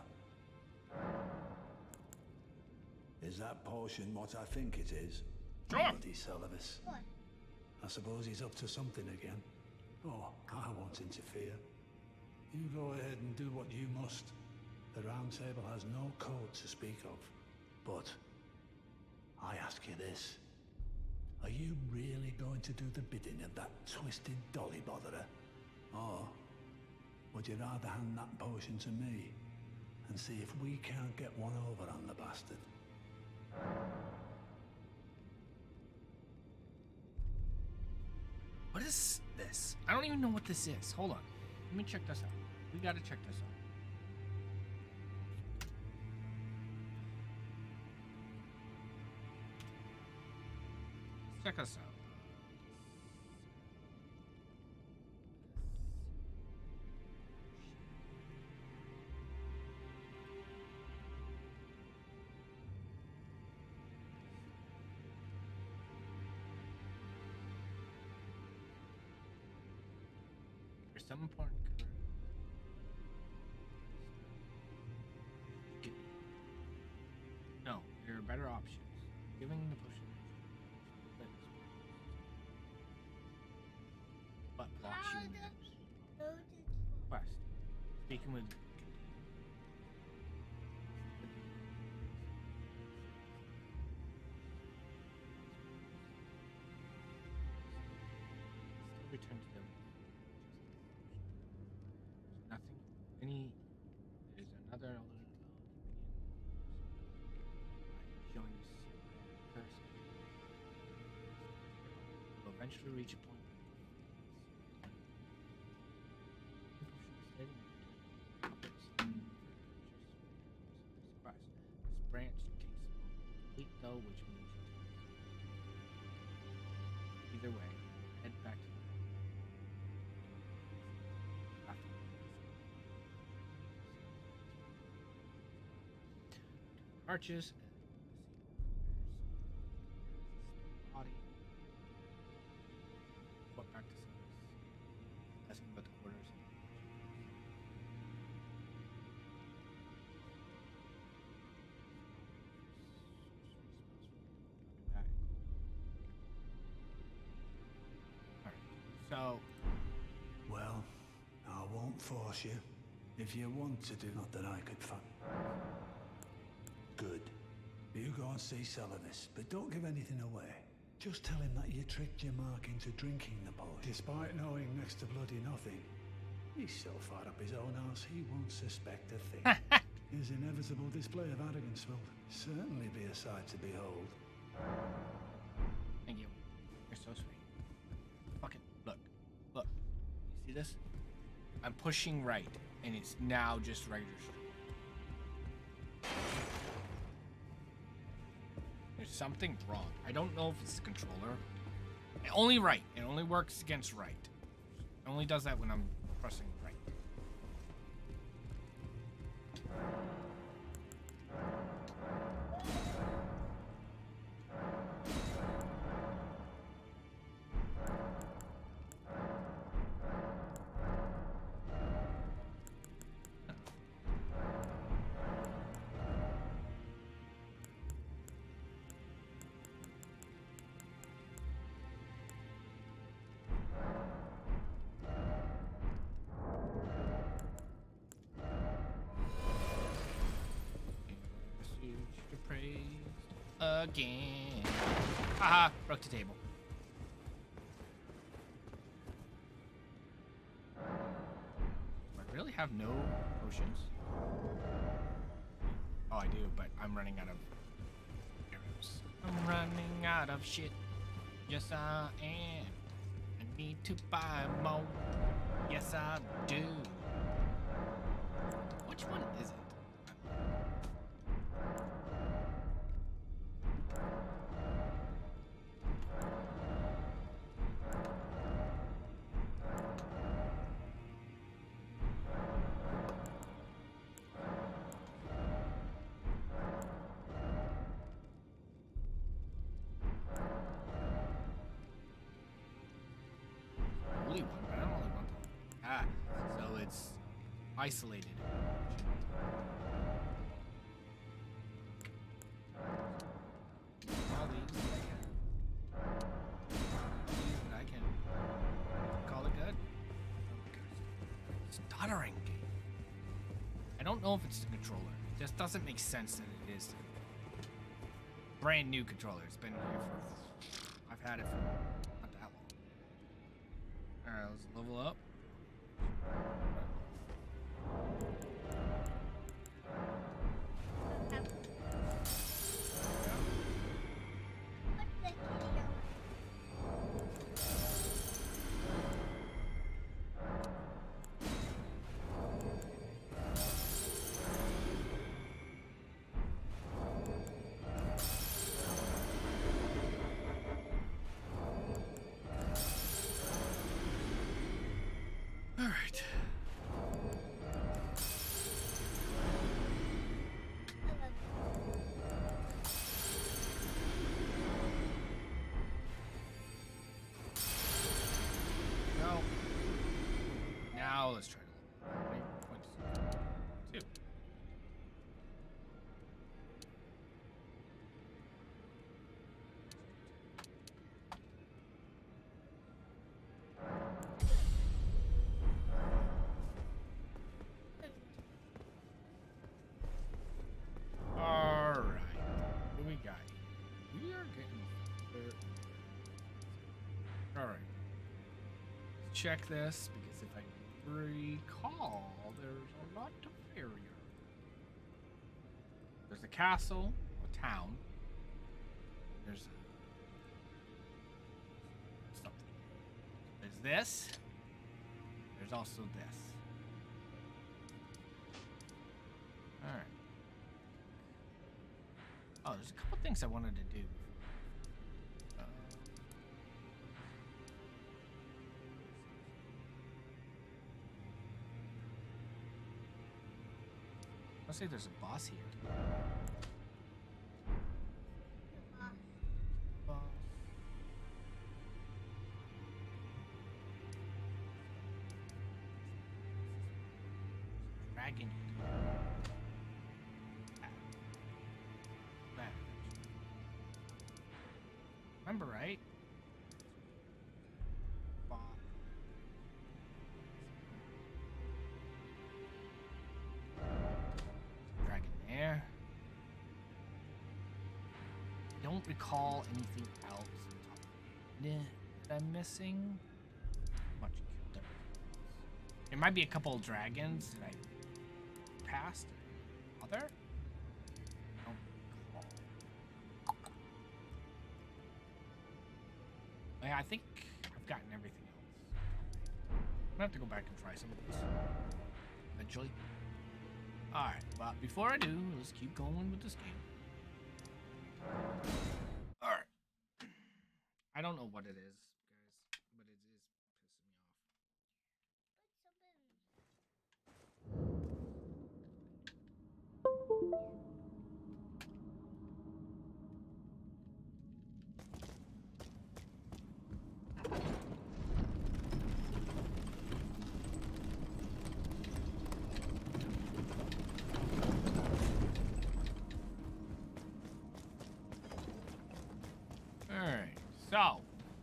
Is that potion what I think it is? Sure. Bloody Celavis. What? I suppose he's up to something again. Oh, I won't interfere. You go ahead and do what you must. The Round Table has no code to speak of. But I ask you this. Are you really going to do the bidding of that twisted dolly botherer? Or would you rather hand that potion to me and see if we can't get one over on the bastard? What is this? I don't even know what this is. Hold on. Let me check this out. We gotta check this out. Check us out. There's some important. No, there are better options. Giving the potion. But blocks you in the quest. Speaking with. Still return to them. Nothing. There's another illusion. Showing this person. Will eventually reach a point. This branch takes complete though, which means either way, head back to the arches. Body. What back to service? Asking about the quarters. So, Well, I won't force you. If you want to do, not that I could Good. You go and see Celavis, but don't give anything away. Just tell him that you tricked your mark into drinking the potion. Despite knowing next to bloody nothing, he's so far up his own arse he won't suspect a thing. His inevitable display of arrogance will certainly be a sight to behold. thank you. You're so sweet. Fucking look. You see this? I'm pushing right. and it's now just regular. There's something wrong. I don't know if it's the controller. Only right. It only works against right. It only does that when I'm pressing right. Again. Haha, broke the table. Do I really have no potions? Oh, I do, but I'm running out of arrows. I'm running out of shit. Yes, I am. I need to buy more. Yes, I do. Which one is it? Only one, but I don't really want that. Ah, so it's isolated. All these I can call it good. Stuttering game. I don't know if it's the controller. It just doesn't make sense that it is. Brand new controller. It's been here for. I've had it for not that long. Alright, let's level up. All right. No. Now let's try to. 2. Alright. What do we got? We are getting. Alright. Let's check this because if I recall, there's a lot of area. There's a castle, a town. There's something. There's this. There's also this. Alright. Oh, there's a couple things I wanted to do. Let's say there's a boss here. Boss. Dragon. Remember, right? Dragon there. Don't recall anything else. That I'm missing. Much killed everything. There might be a couple of dragons that I passed. Other? I think I've gotten everything else. I'm gonna have to go back and try some of these. eventually. Alright, but before I do, let's keep going with this game. Alright. I don't know what it is, guys, but it is pissing me off. Alright, so.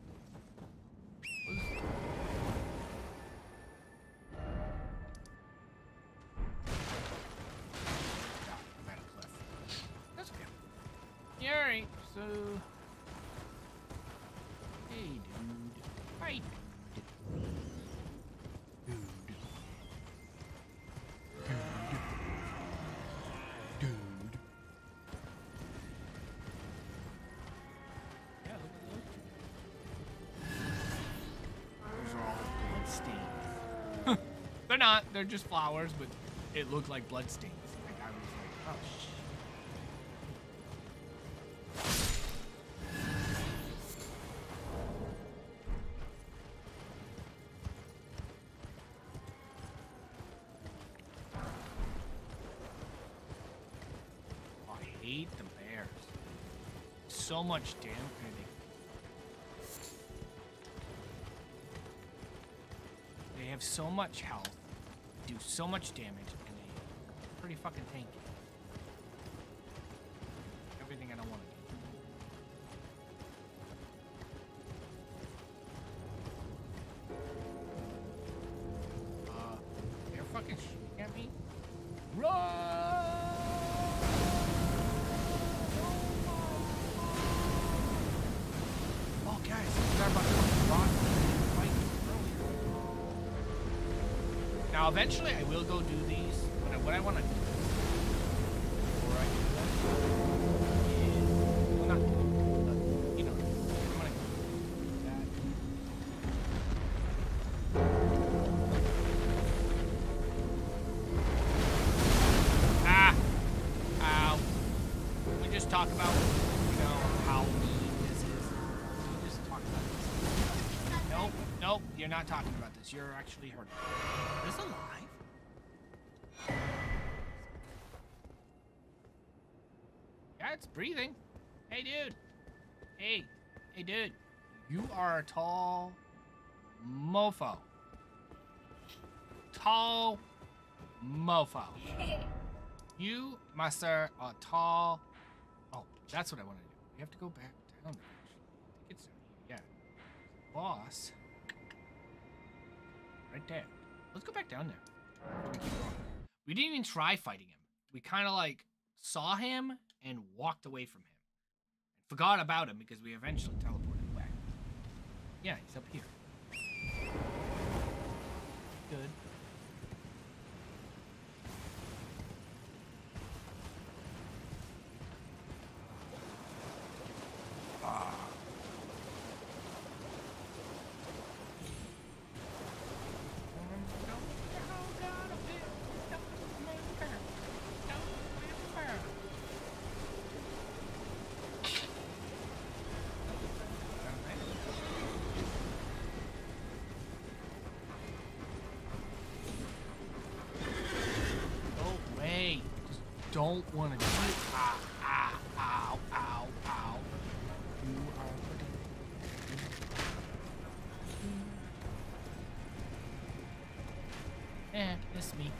I'm at a cliff. That's okay. Yeah, alright, so. Hey, dude. Hi, dude. Dude. Yeah, look at those. Those are all blood stains. They're not. They're just flowers, but it looked like blood stains. Like I was like, oh shit. Oh, I hate the bears. So much damage. They have so much health, do so much damage, and they are pretty fucking tanky. Everything I don't want to do. They're fucking shooting at me. Run! Oh, guys, I forgot about the rock fight earlier. Now, eventually, I will go do these. What I want to do before I do that is, well, not, you know, I'm gonna do that. Ah! Ow. We just talk about, you know, how mean this is. We just talk about this. Nope, nope, you're not talking about this. You're actually hurting. Is this alive? Yeah, it's breathing. Hey, dude. Hey. Hey, dude. You are a tall mofo. Tall mofo. You, my sir, are tall. Oh, that's what I want to do. We have to go back down there. I think it's yeah. Boss. Right there. Let's go back down there. Before we keep going. We didn't even try fighting him. We kind of like saw him and walked away from him. And forgot about him because we eventually teleported back. Yeah, he's up here. Good. Don't want to do it. Ah, ah, ow, ow, ow. You are pretty. It's me.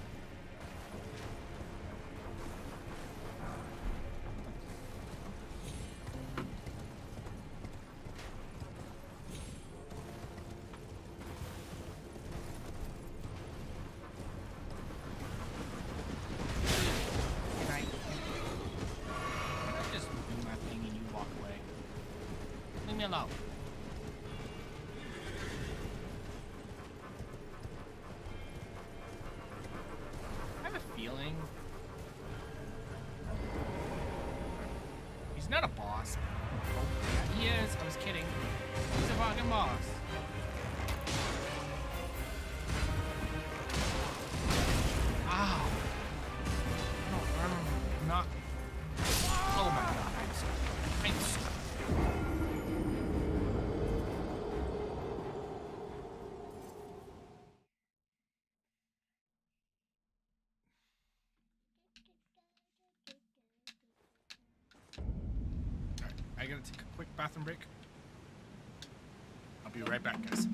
Alone. I have a feeling he's not a boss. Oh, yeah, he is. I was kidding. He's a fucking boss. gotta take a quick bathroom break. I'll be right back, guys.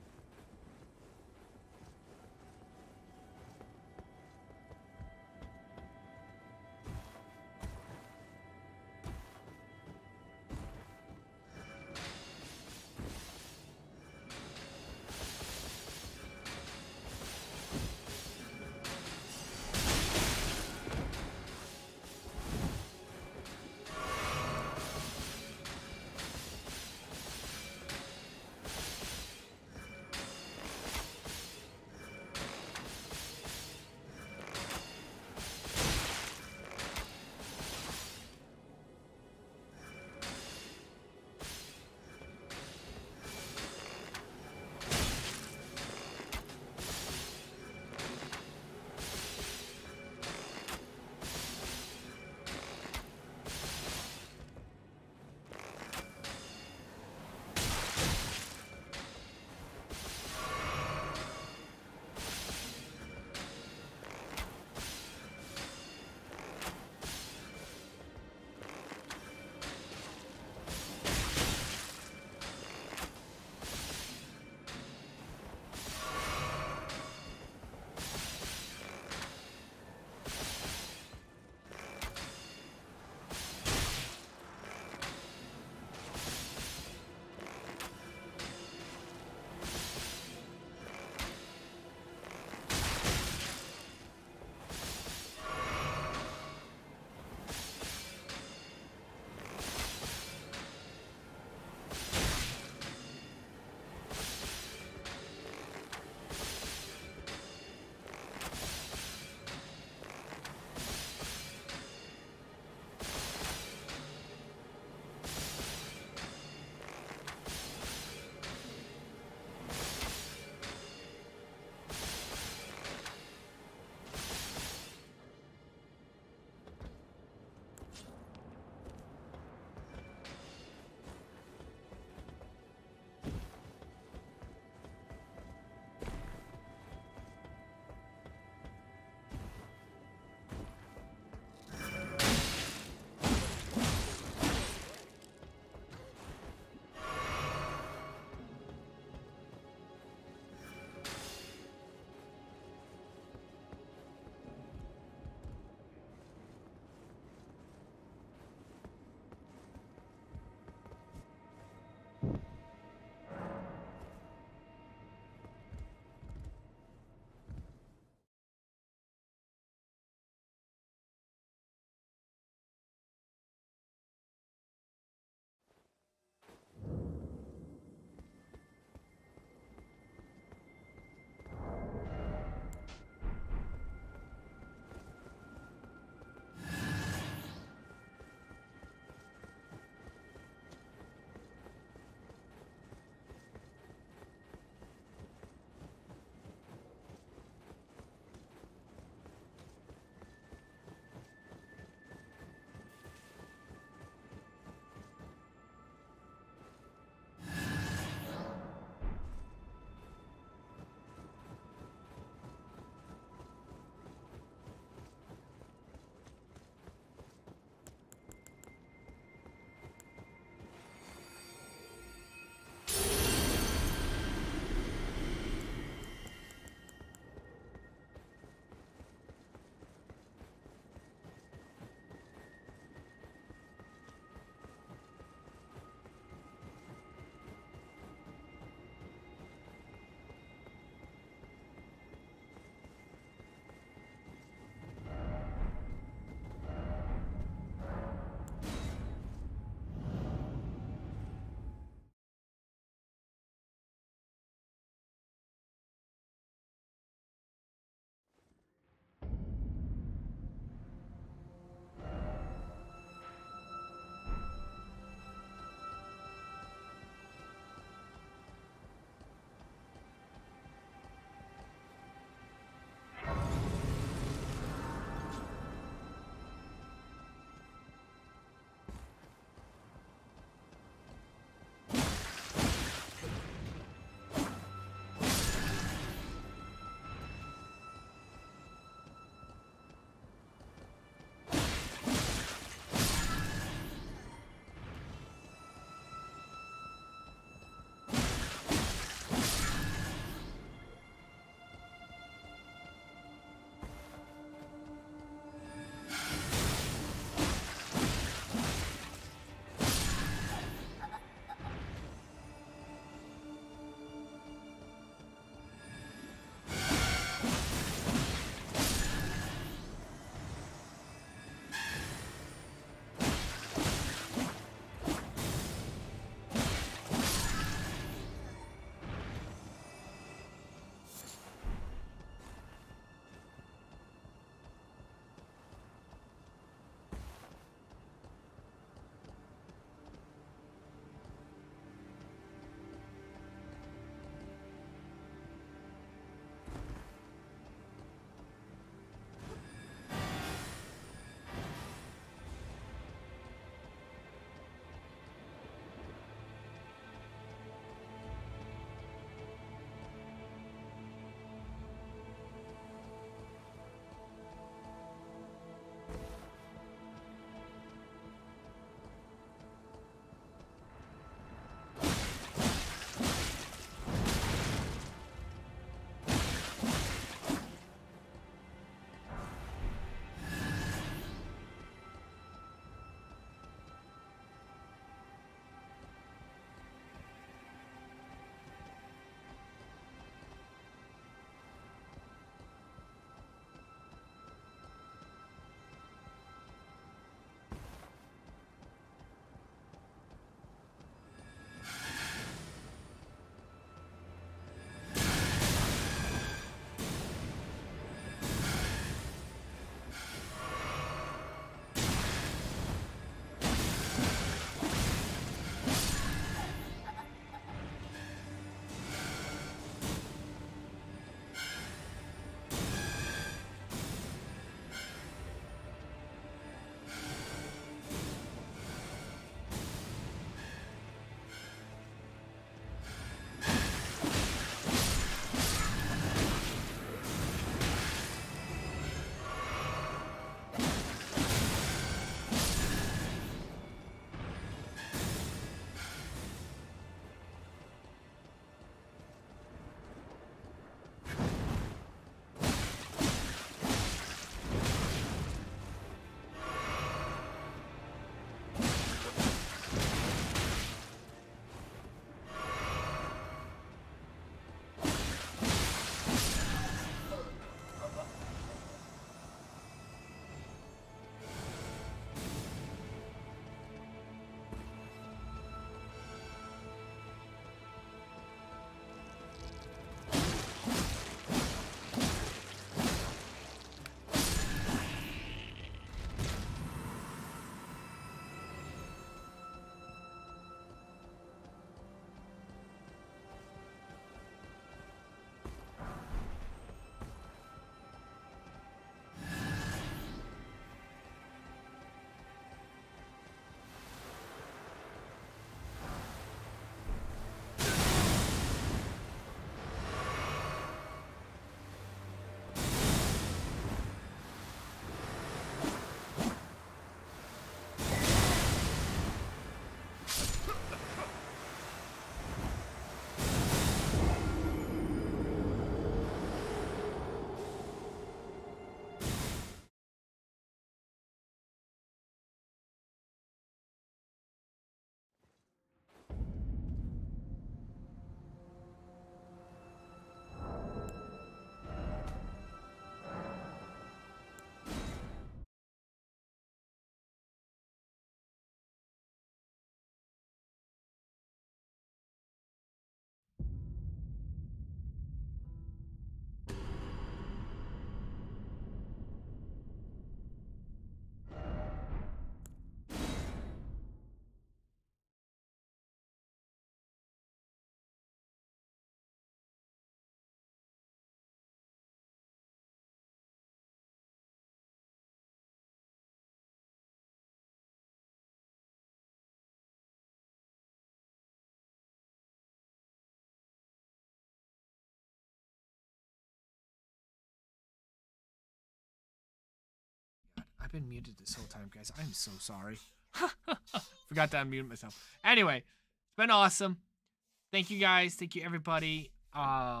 I've been muted this whole time, guys. I'm so sorry. Forgot to unmute myself. Anyway, it's been awesome. Thank you guys. Thank you everybody. I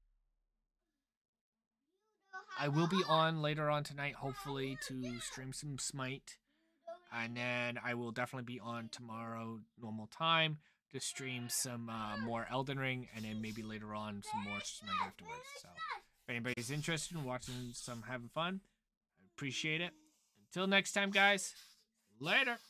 will be on later on tonight, hopefully, to stream some Smite. And then I will definitely be on tomorrow, normal time, to stream some more Elden Ring. And then maybe later on some more Smite afterwards. So if anybody's interested in watching some having fun, I appreciate it. Until next time, guys. Later.